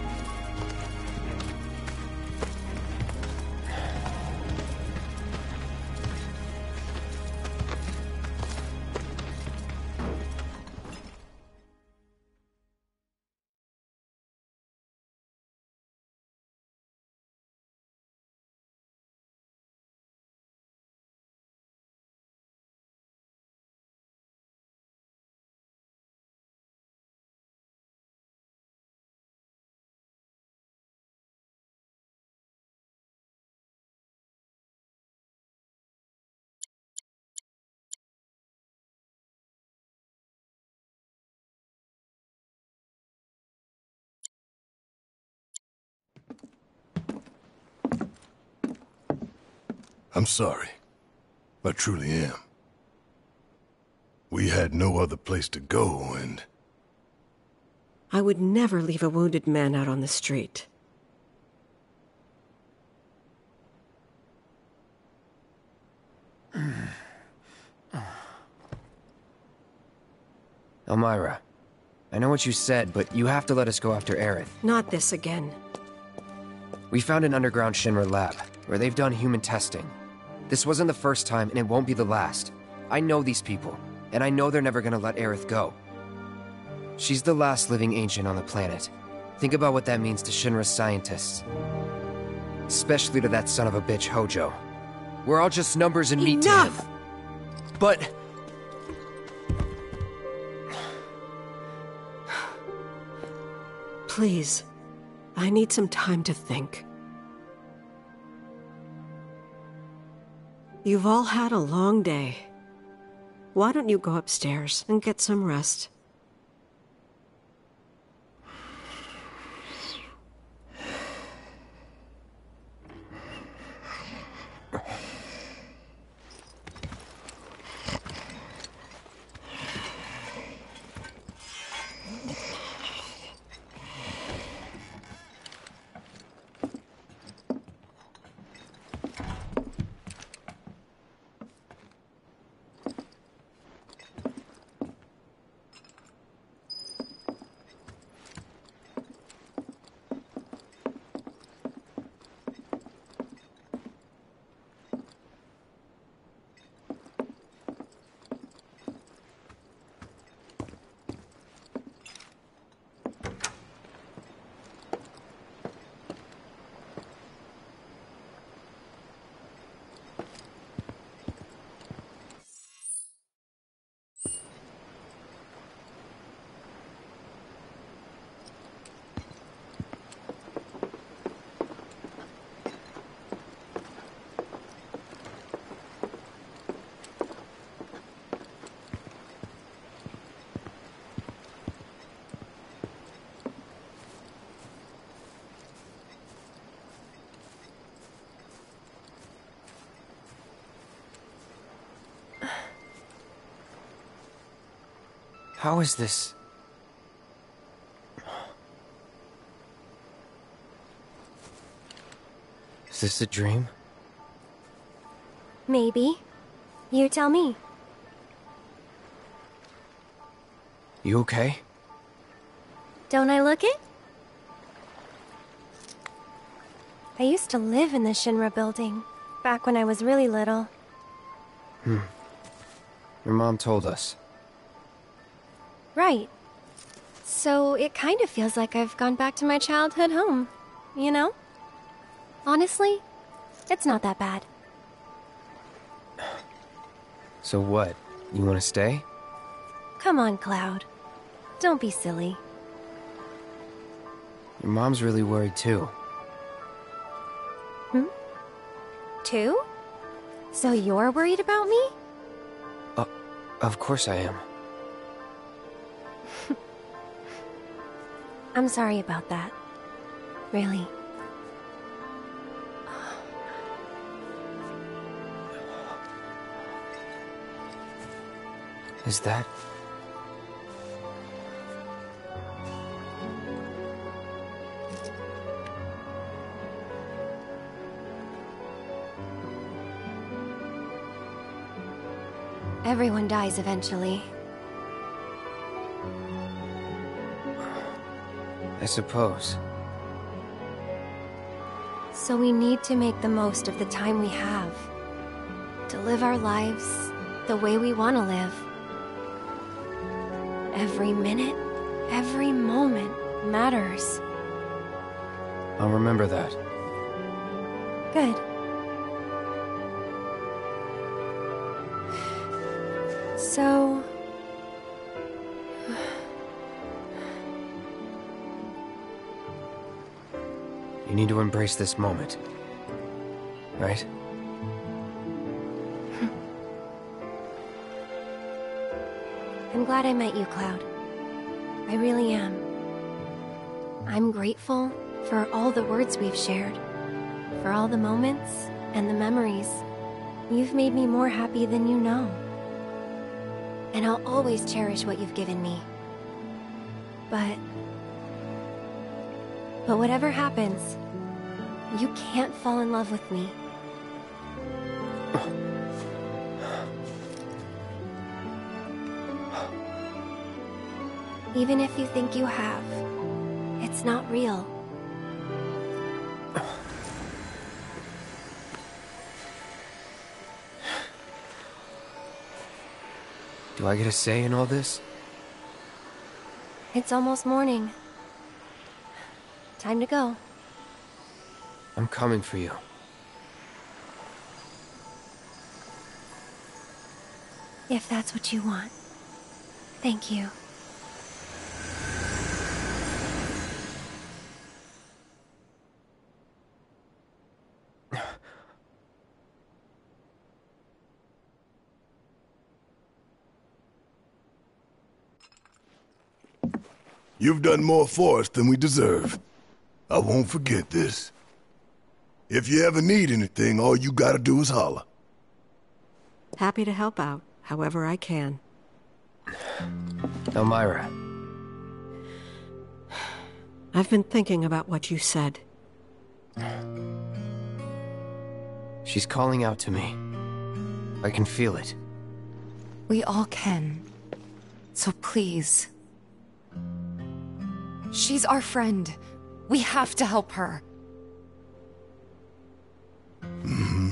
I'm sorry. I truly am. We had no other place to go, and... I would never leave a wounded man out on the street. Elmira, I know what you said, but you have to let us go after Aerith. Not this again. We found an underground Shinra lab, where they've done human testing. This wasn't the first time, and it won't be the last. I know these people, and I know they're never gonna let Aerith go. She's the last living ancient on the planet. Think about what that means to Shinra's scientists. Especially to that son of a bitch, Hojo. We're all just numbers and meat to him. But... Please, I need some time to think. You've all had a long day. Why don't you go upstairs and get some rest? How is this? Is this a dream? Maybe. You tell me. You okay? Don't I look it? I used to live in the Shinra building, back when I was really little. Hmm. Your mom told us. Right. So it kind of feels like I've gone back to my childhood home, you know? Honestly, it's not that bad. So what? You want to stay? Come on, Cloud. Don't be silly. Your mom's really worried too. Hmm? Two? So you're worried about me? Uh, of course I am. I'm sorry about that. Really. Is that... Everyone dies eventually. I suppose. So we need to make the most of the time we have. To live our lives the way we want to live. Every minute, every moment matters. I'll remember that. Good. So... You need to embrace this moment. Right? I'm glad I met you, Cloud. I really am. I'm grateful for all the words we've shared, for all the moments and the memories. You've made me more happy than you know. And I'll always cherish what you've given me. But... But whatever happens, you can't fall in love with me. Even if you think you have, it's not real. Do I get a say in all this? It's almost morning. Time to go. I'm coming for you. If that's what you want. Thank you. You've done more for us than we deserve. I won't forget this. If you ever need anything, all you gotta do is holler. Happy to help out, however I can. Elmira. I've been thinking about what you said. She's calling out to me. I can feel it. We all can. So please. She's our friend. We have to help her. Mm-hmm.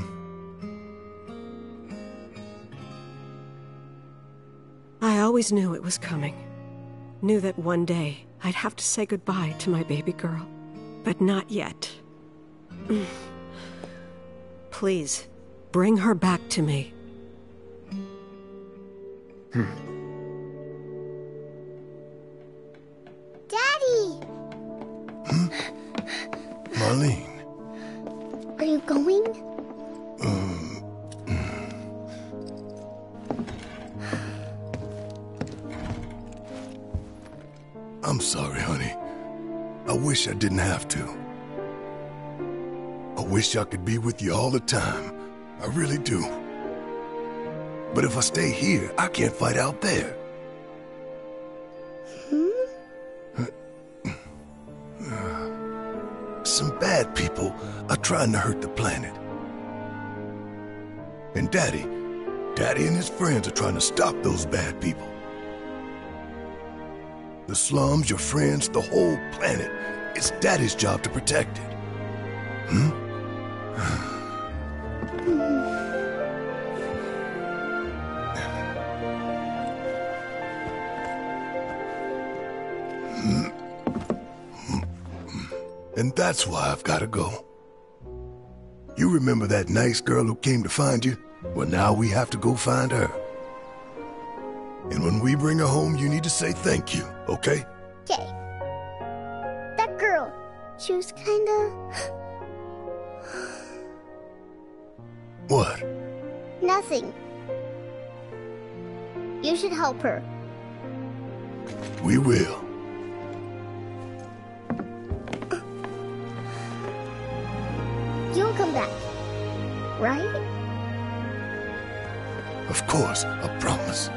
I always knew it was coming. Knew that one day I'd have to say goodbye to my baby girl. But not yet. Please, bring her back to me. Hmm. Daddy! Hmm? Marlene. Are you going? Um, I'm sorry, honey. I wish I didn't have to. I wish I could be with you all the time. I really do. But if I stay here, I can't fight out there. Hmm? Some bad people are trying to hurt the planet. And Daddy, Daddy and his friends are trying to stop those bad people. The slums, your friends, the whole planet. It's Daddy's job to protect it. Hmm? And that's why I've got to go. You remember that nice girl who came to find you? Well, now we have to go find her. And when we bring her home, you need to say thank you, okay? Okay. That girl, she was kinda... What? Nothing. You should help her. We will. You'll come back, right? Of course, I promise.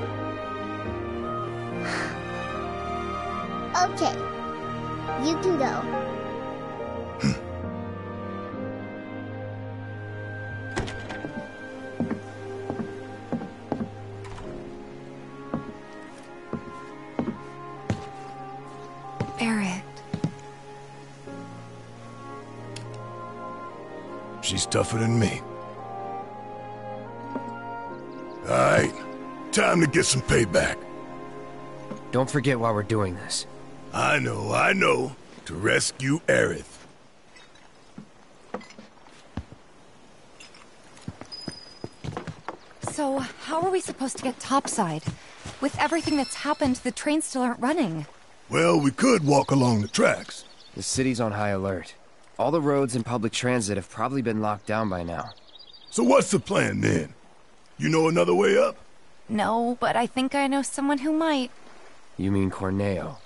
Okay. You can go. Barrett. She's tougher than me. All right, time to get some payback. Don't forget why we're doing this. I know, I know. To rescue Aerith. So, how are we supposed to get topside? With everything that's happened, the trains still aren't running. Well, we could walk along the tracks. The city's on high alert. All the roads and public transit have probably been locked down by now. So what's the plan then? You know another way up? No, but I think I know someone who might. You mean Corneo?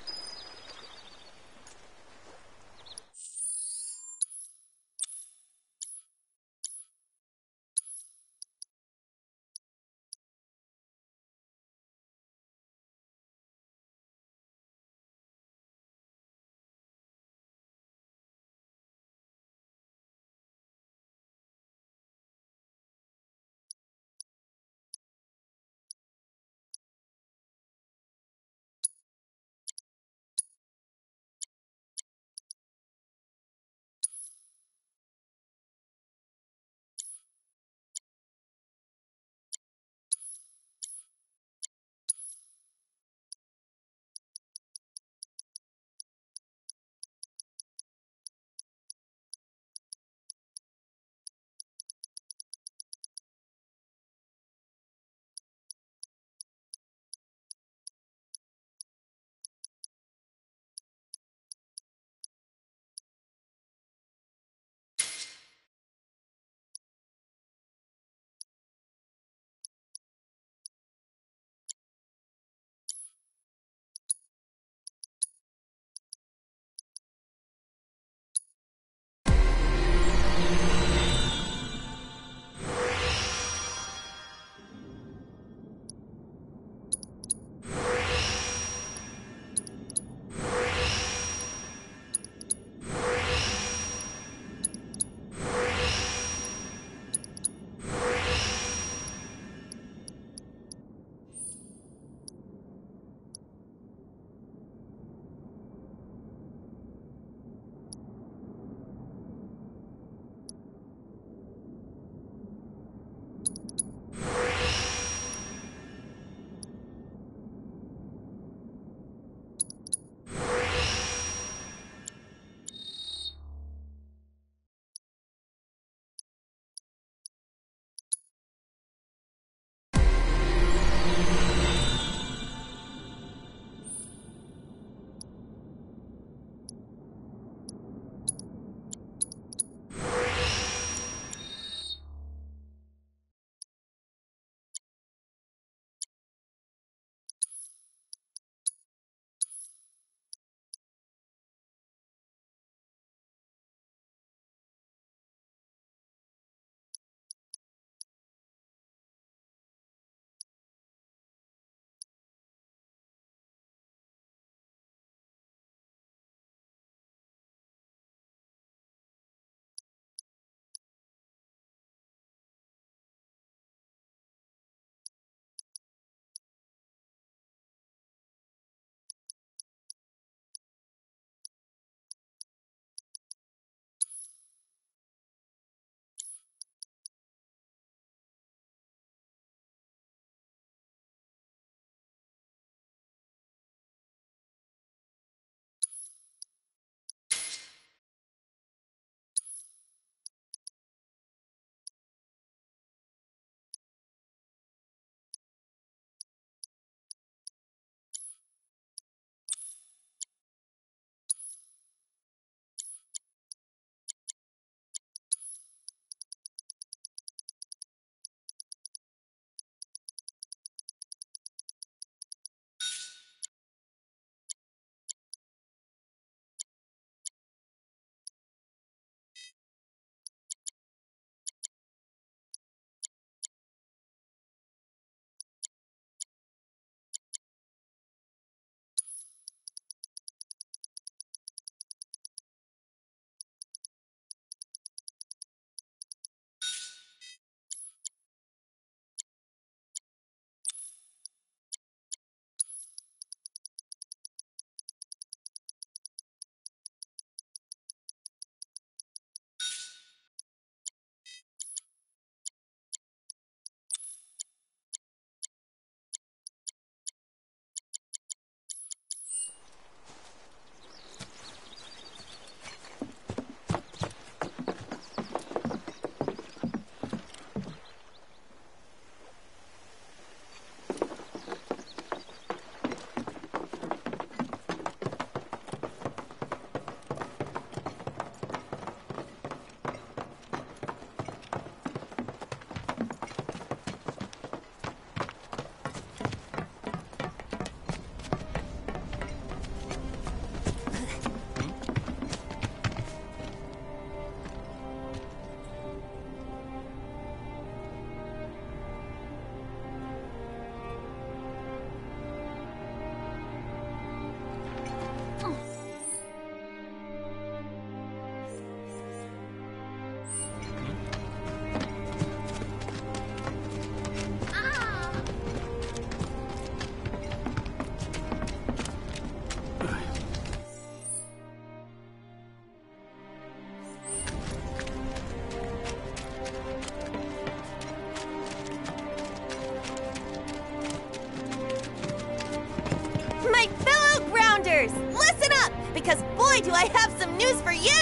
boy, do I have some news for you!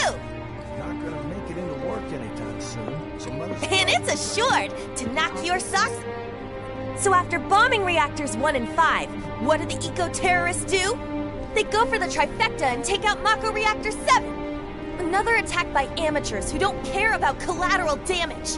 Not gonna make it into work anytime soon, so let us... And it's assured to knock your socks... So after bombing reactors one and five, what do the eco-terrorists do? They go for the trifecta and take out Mako Reactor seven. Another attack by amateurs who don't care about collateral damage.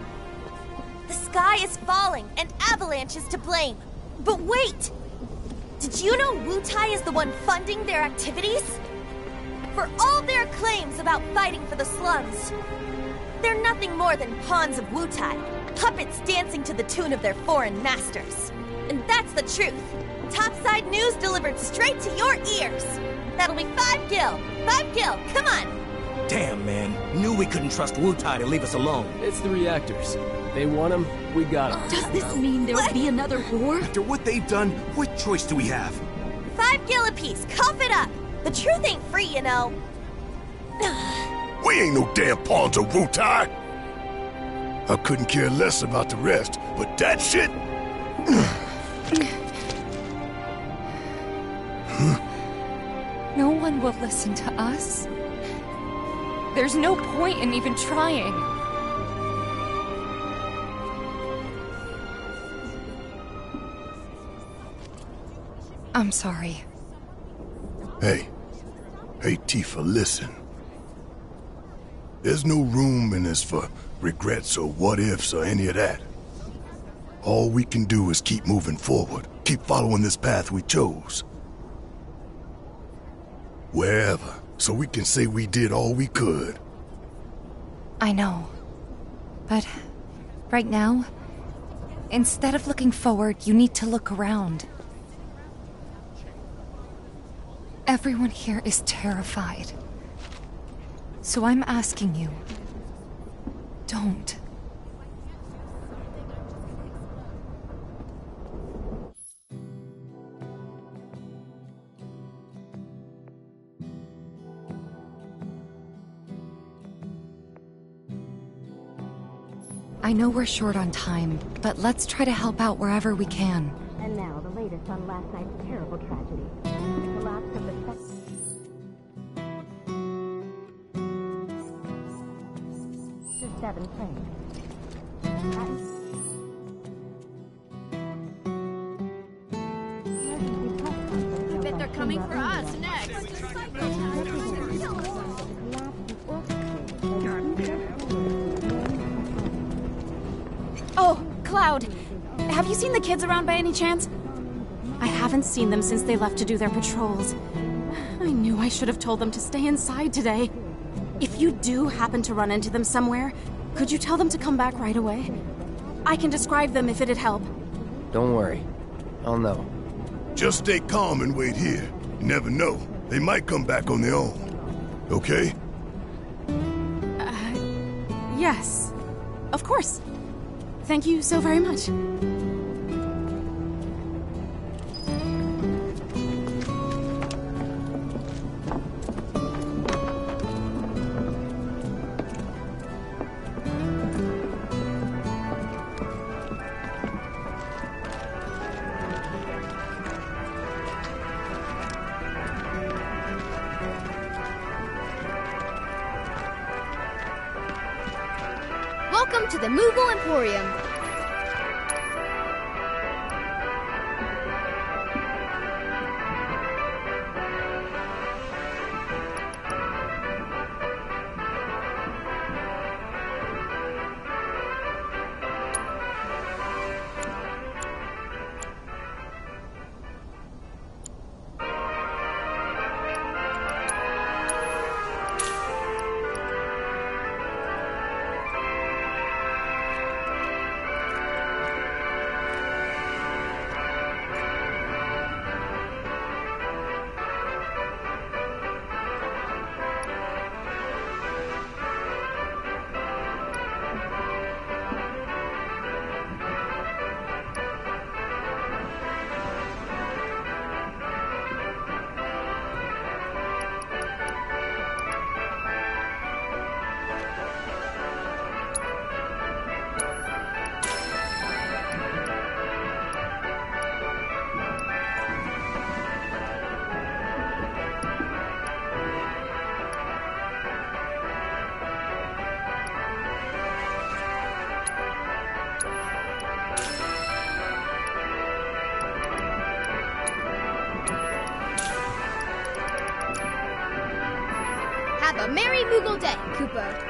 The sky is falling and Avalanche is to blame. But wait! Did you know Wutai is the one funding their activities? For all their claims about fighting for the slums, they're nothing more than pawns of Wutai, puppets dancing to the tune of their foreign masters. And that's the truth. Topside news delivered straight to your ears. That'll be five gil. Five gil, come on. Damn, man. Knew we couldn't trust Wutai to leave us alone. It's the reactors. They want them, we got them. Does this mean there'll be another war? After what they've done, what choice do we have? Five gil apiece, cough it up. The truth ain't free, you know. We ain't no damn pawns of Wutai. I couldn't care less about the rest, but that shit... No one will listen to us. There's no point in even trying. I'm sorry. Hey. Hey, Tifa, listen. There's no room in this for regrets or what-ifs or any of that. All we can do is keep moving forward. Keep following this path we chose. Wherever, so we can say we did all we could. I know. But right now, instead of looking forward, you need to look around. Everyone here is terrified. So I'm asking you, don't. I know we're short on time, but let's try to help out wherever we can. And now the latest on last night's terrible tragedy. The collapse of the Sector seven plane. I bet they're coming for us next. Oh, Cloud! Have you seen the kids around by any chance? I haven't seen them since they left to do their patrols. I knew I should have told them to stay inside today. If you do happen to run into them somewhere, could you tell them to come back right away? I can describe them if it'd help. Don't worry. I'll know. Just stay calm and wait here. You never know. They might come back on their own. Okay? Uh, yes. Of course. Thank you so very much. Welcome to the Moogle Emporium. Have a merry Moogle day, Cooper.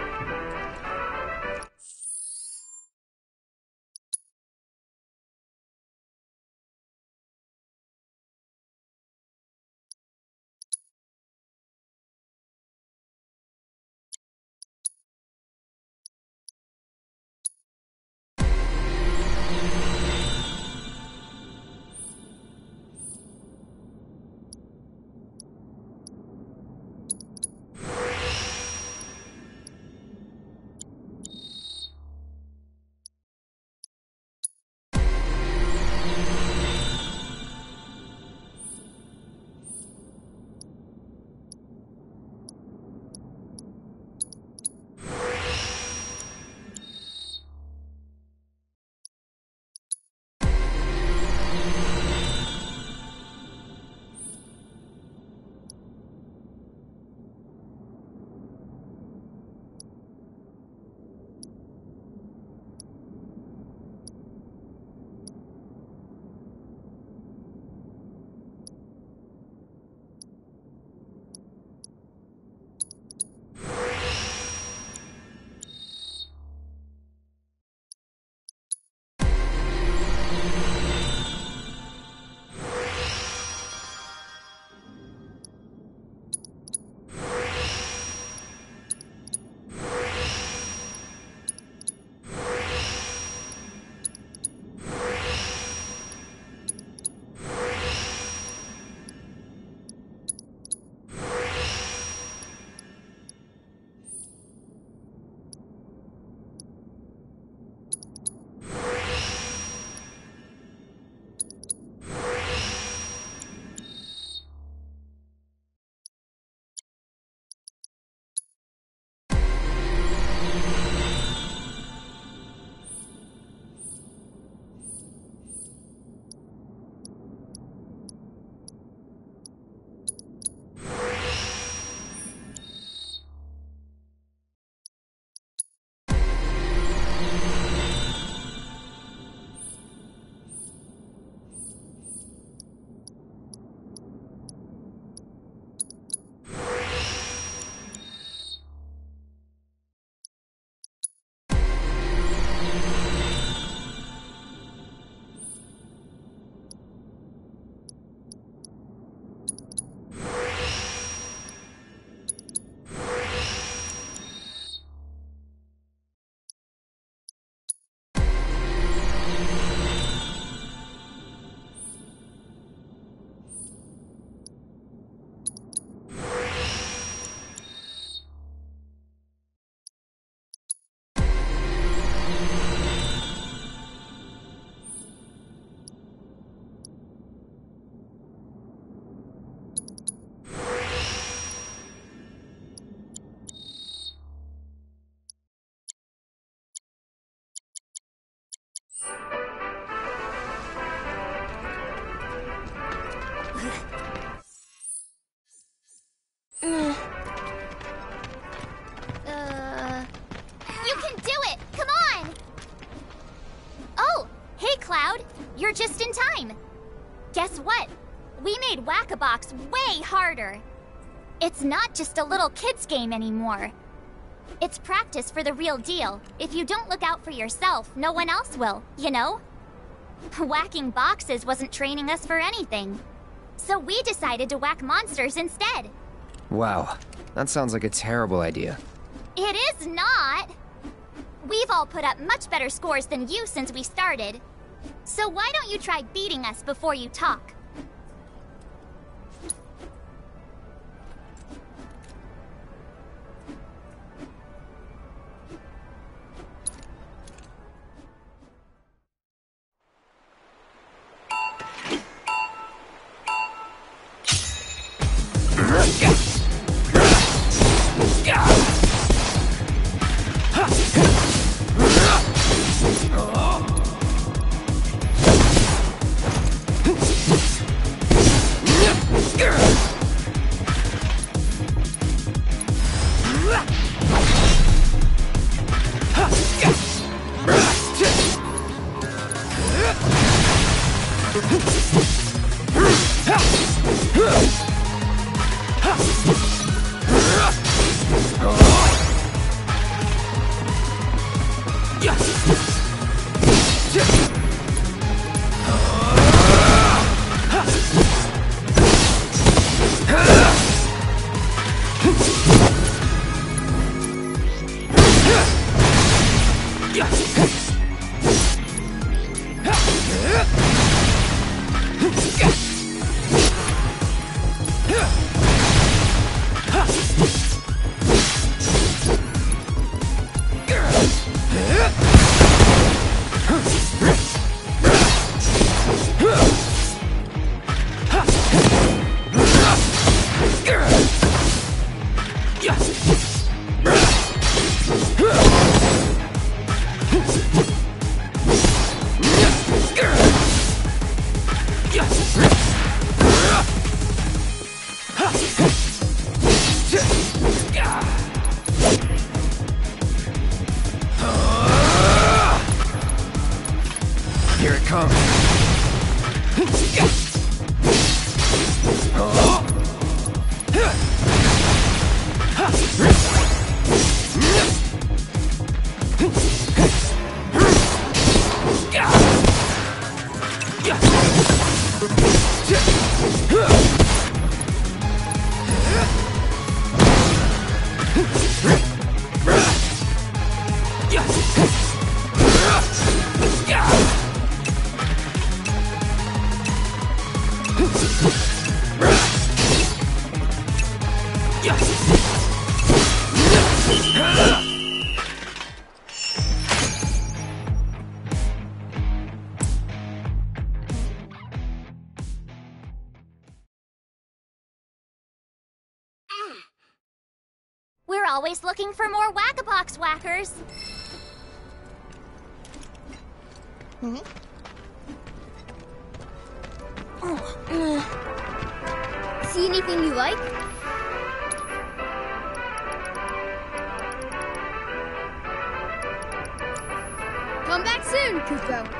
just in time. Guess what? We made Whack-A-Box way harder. It's not just a little kid's game anymore. It's practice for the real deal. If you don't look out for yourself, no one else will, you know? Whacking boxes wasn't training us for anything. So we decided to whack monsters instead. Wow, that sounds like a terrible idea. It is not! We've all put up much better scores than you since we started. So why don't you try beating us before you talk? Here it comes. We're always looking for more Whack-A-Box whackers. Hmm? Oh, uh, see anything you like? Come back soon, Kupo.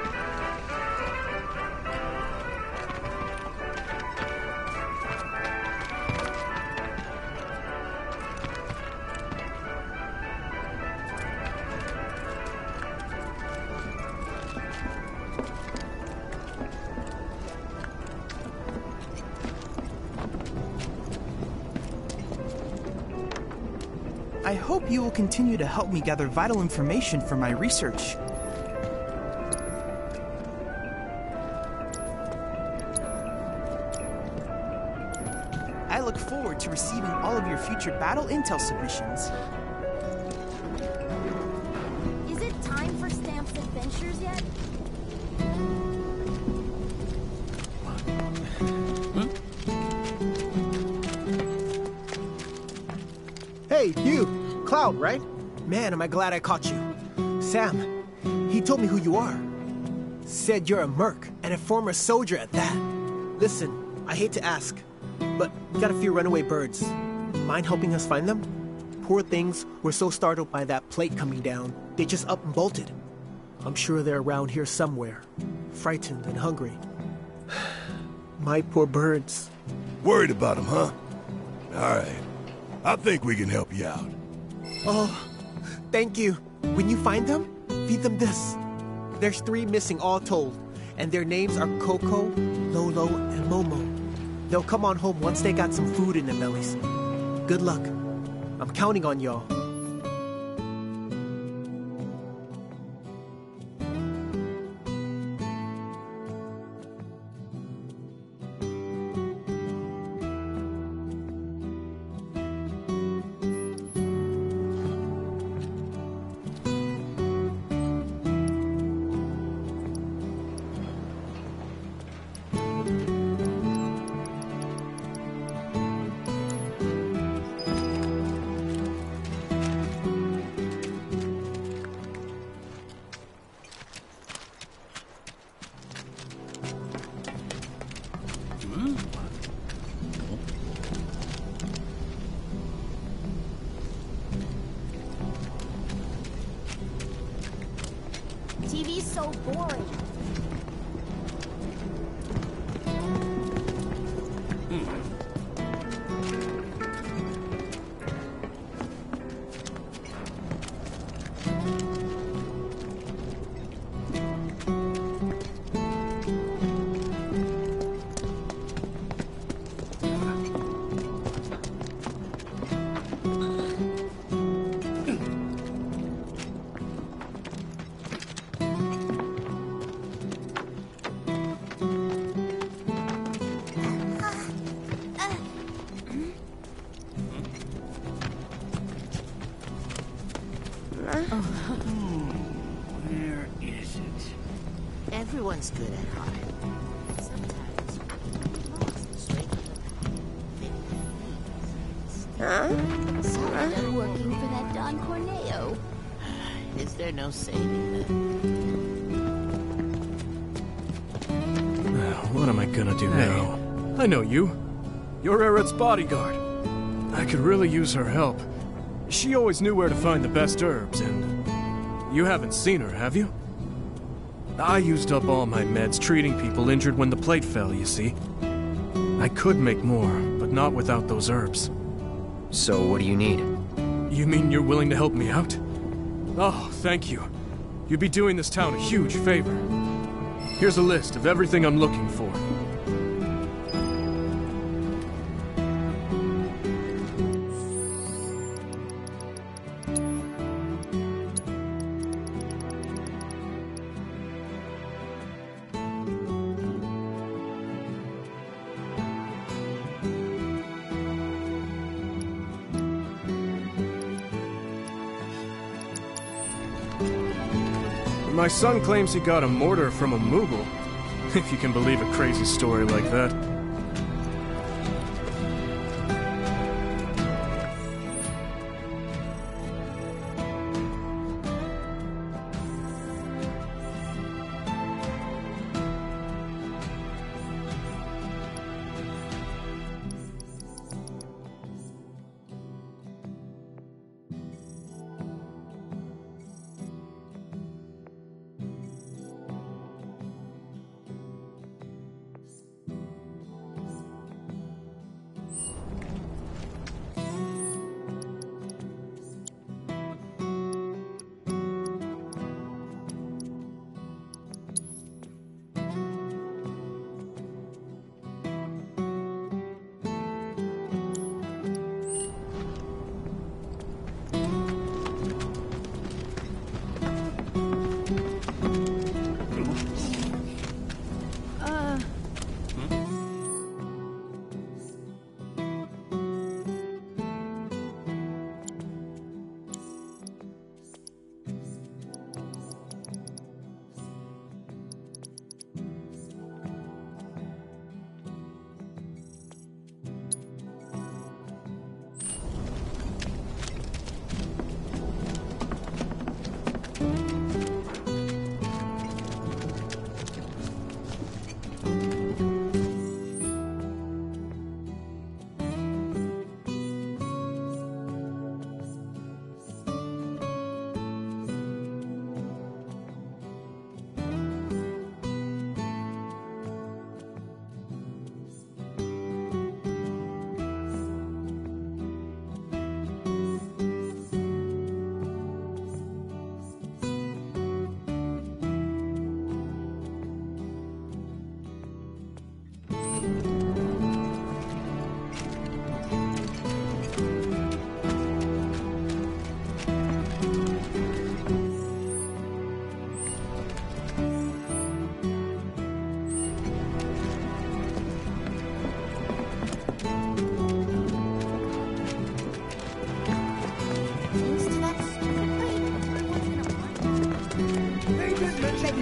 I hope you will continue to help me gather vital information for my research. I look forward to receiving all of your future battle intel submissions. Is it time for Stamp's adventures yet? Hey, you! Cloud, right? Man, am I glad I caught you. Sam, he told me who you are. Said you're a merc, and a former soldier at that. Listen, I hate to ask, but we got a few runaway birds. Mind helping us find them? Poor things were so startled by that plate coming down, they just up and bolted. I'm sure they're around here somewhere, frightened and hungry. My poor birds. Worried about them, huh? All right. I think we can help you out. Oh, thank you. When you find them, feed them this. There's three missing all told, and their names are Coco, Lolo, and Momo. They'll come on home once they got some food in their bellies. Good luck. I'm counting on y'all. T V's so boring. Where is it? Everyone's good at heart. Sometimes lost straight Huh? Sorry, done working for that Don Corneo. Is there no saving them? What am I gonna do now? I know you. You're Aerith's bodyguard. I could really use her help. She always knew where to find the best herbs, and you haven't seen her, have you? I used up all my meds treating people injured when the plate fell, you see. I could make more, but not without those herbs. So what do you need? You mean you're willing to help me out? Oh, thank you. You'd be doing this town a huge favor. Here's a list of everything I'm looking for. My son claims he got a mortar from a Moogle, if you can believe a crazy story like that.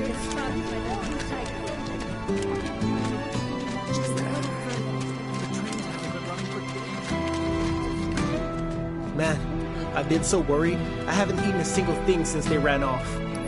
Man, I've been so worried. I haven't eaten a single thing since they ran off.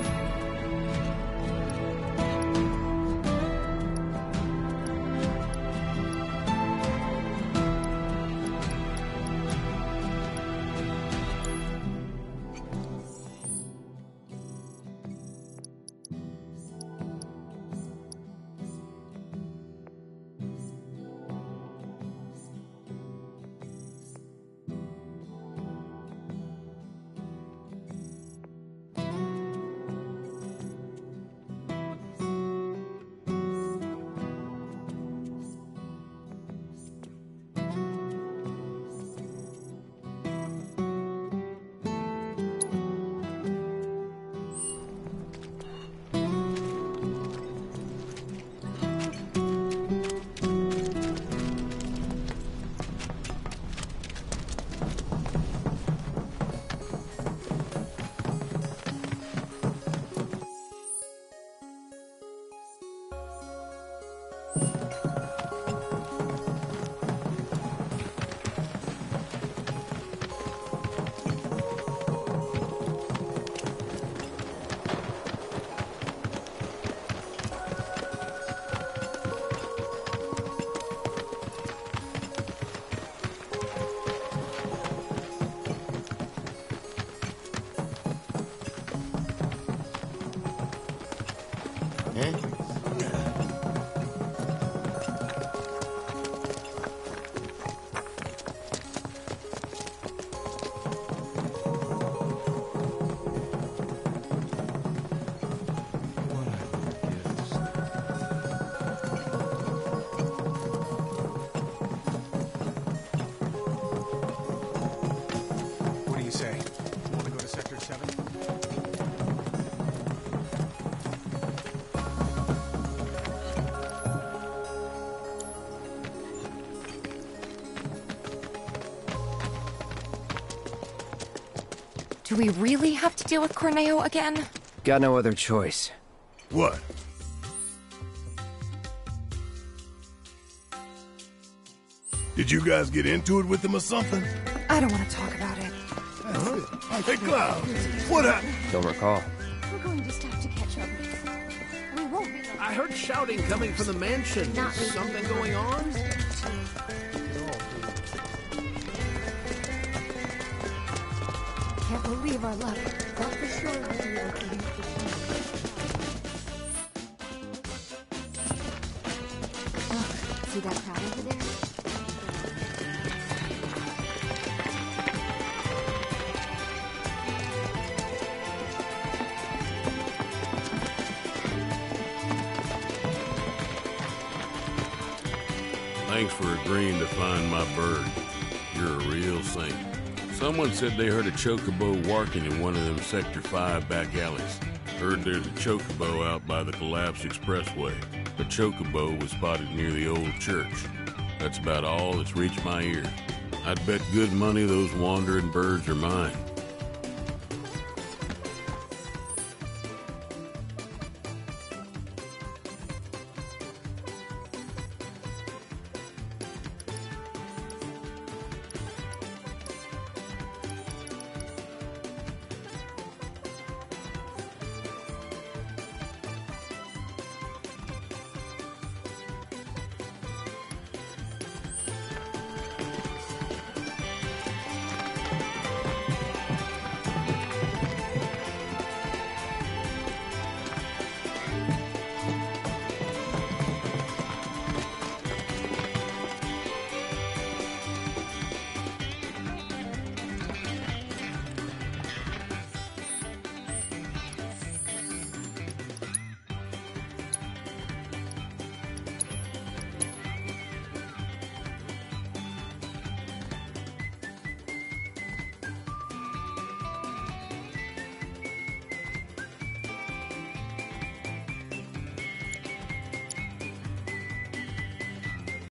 Do we really have to deal with Corneo again? Got no other choice. What? Did you guys get into it with him or something? I don't want to talk about it. Hey, Cloud, what happened? Don't recall. We're going to just have to catch up. We won't be. I heard shouting coming from the mansion. Not Is something going on? Can't believe our luck. Thought for sure we'd be able to leave the Look, see that crowd over there? Thanks for agreeing to find my bird. You're a real saint. Someone said they heard a chocobo walking in one of them Sector five back alleys. Heard there's a chocobo out by the collapsed expressway. A chocobo was spotted near the old church. That's about all that's reached my ear. I'd bet good money those wandering birds are mine.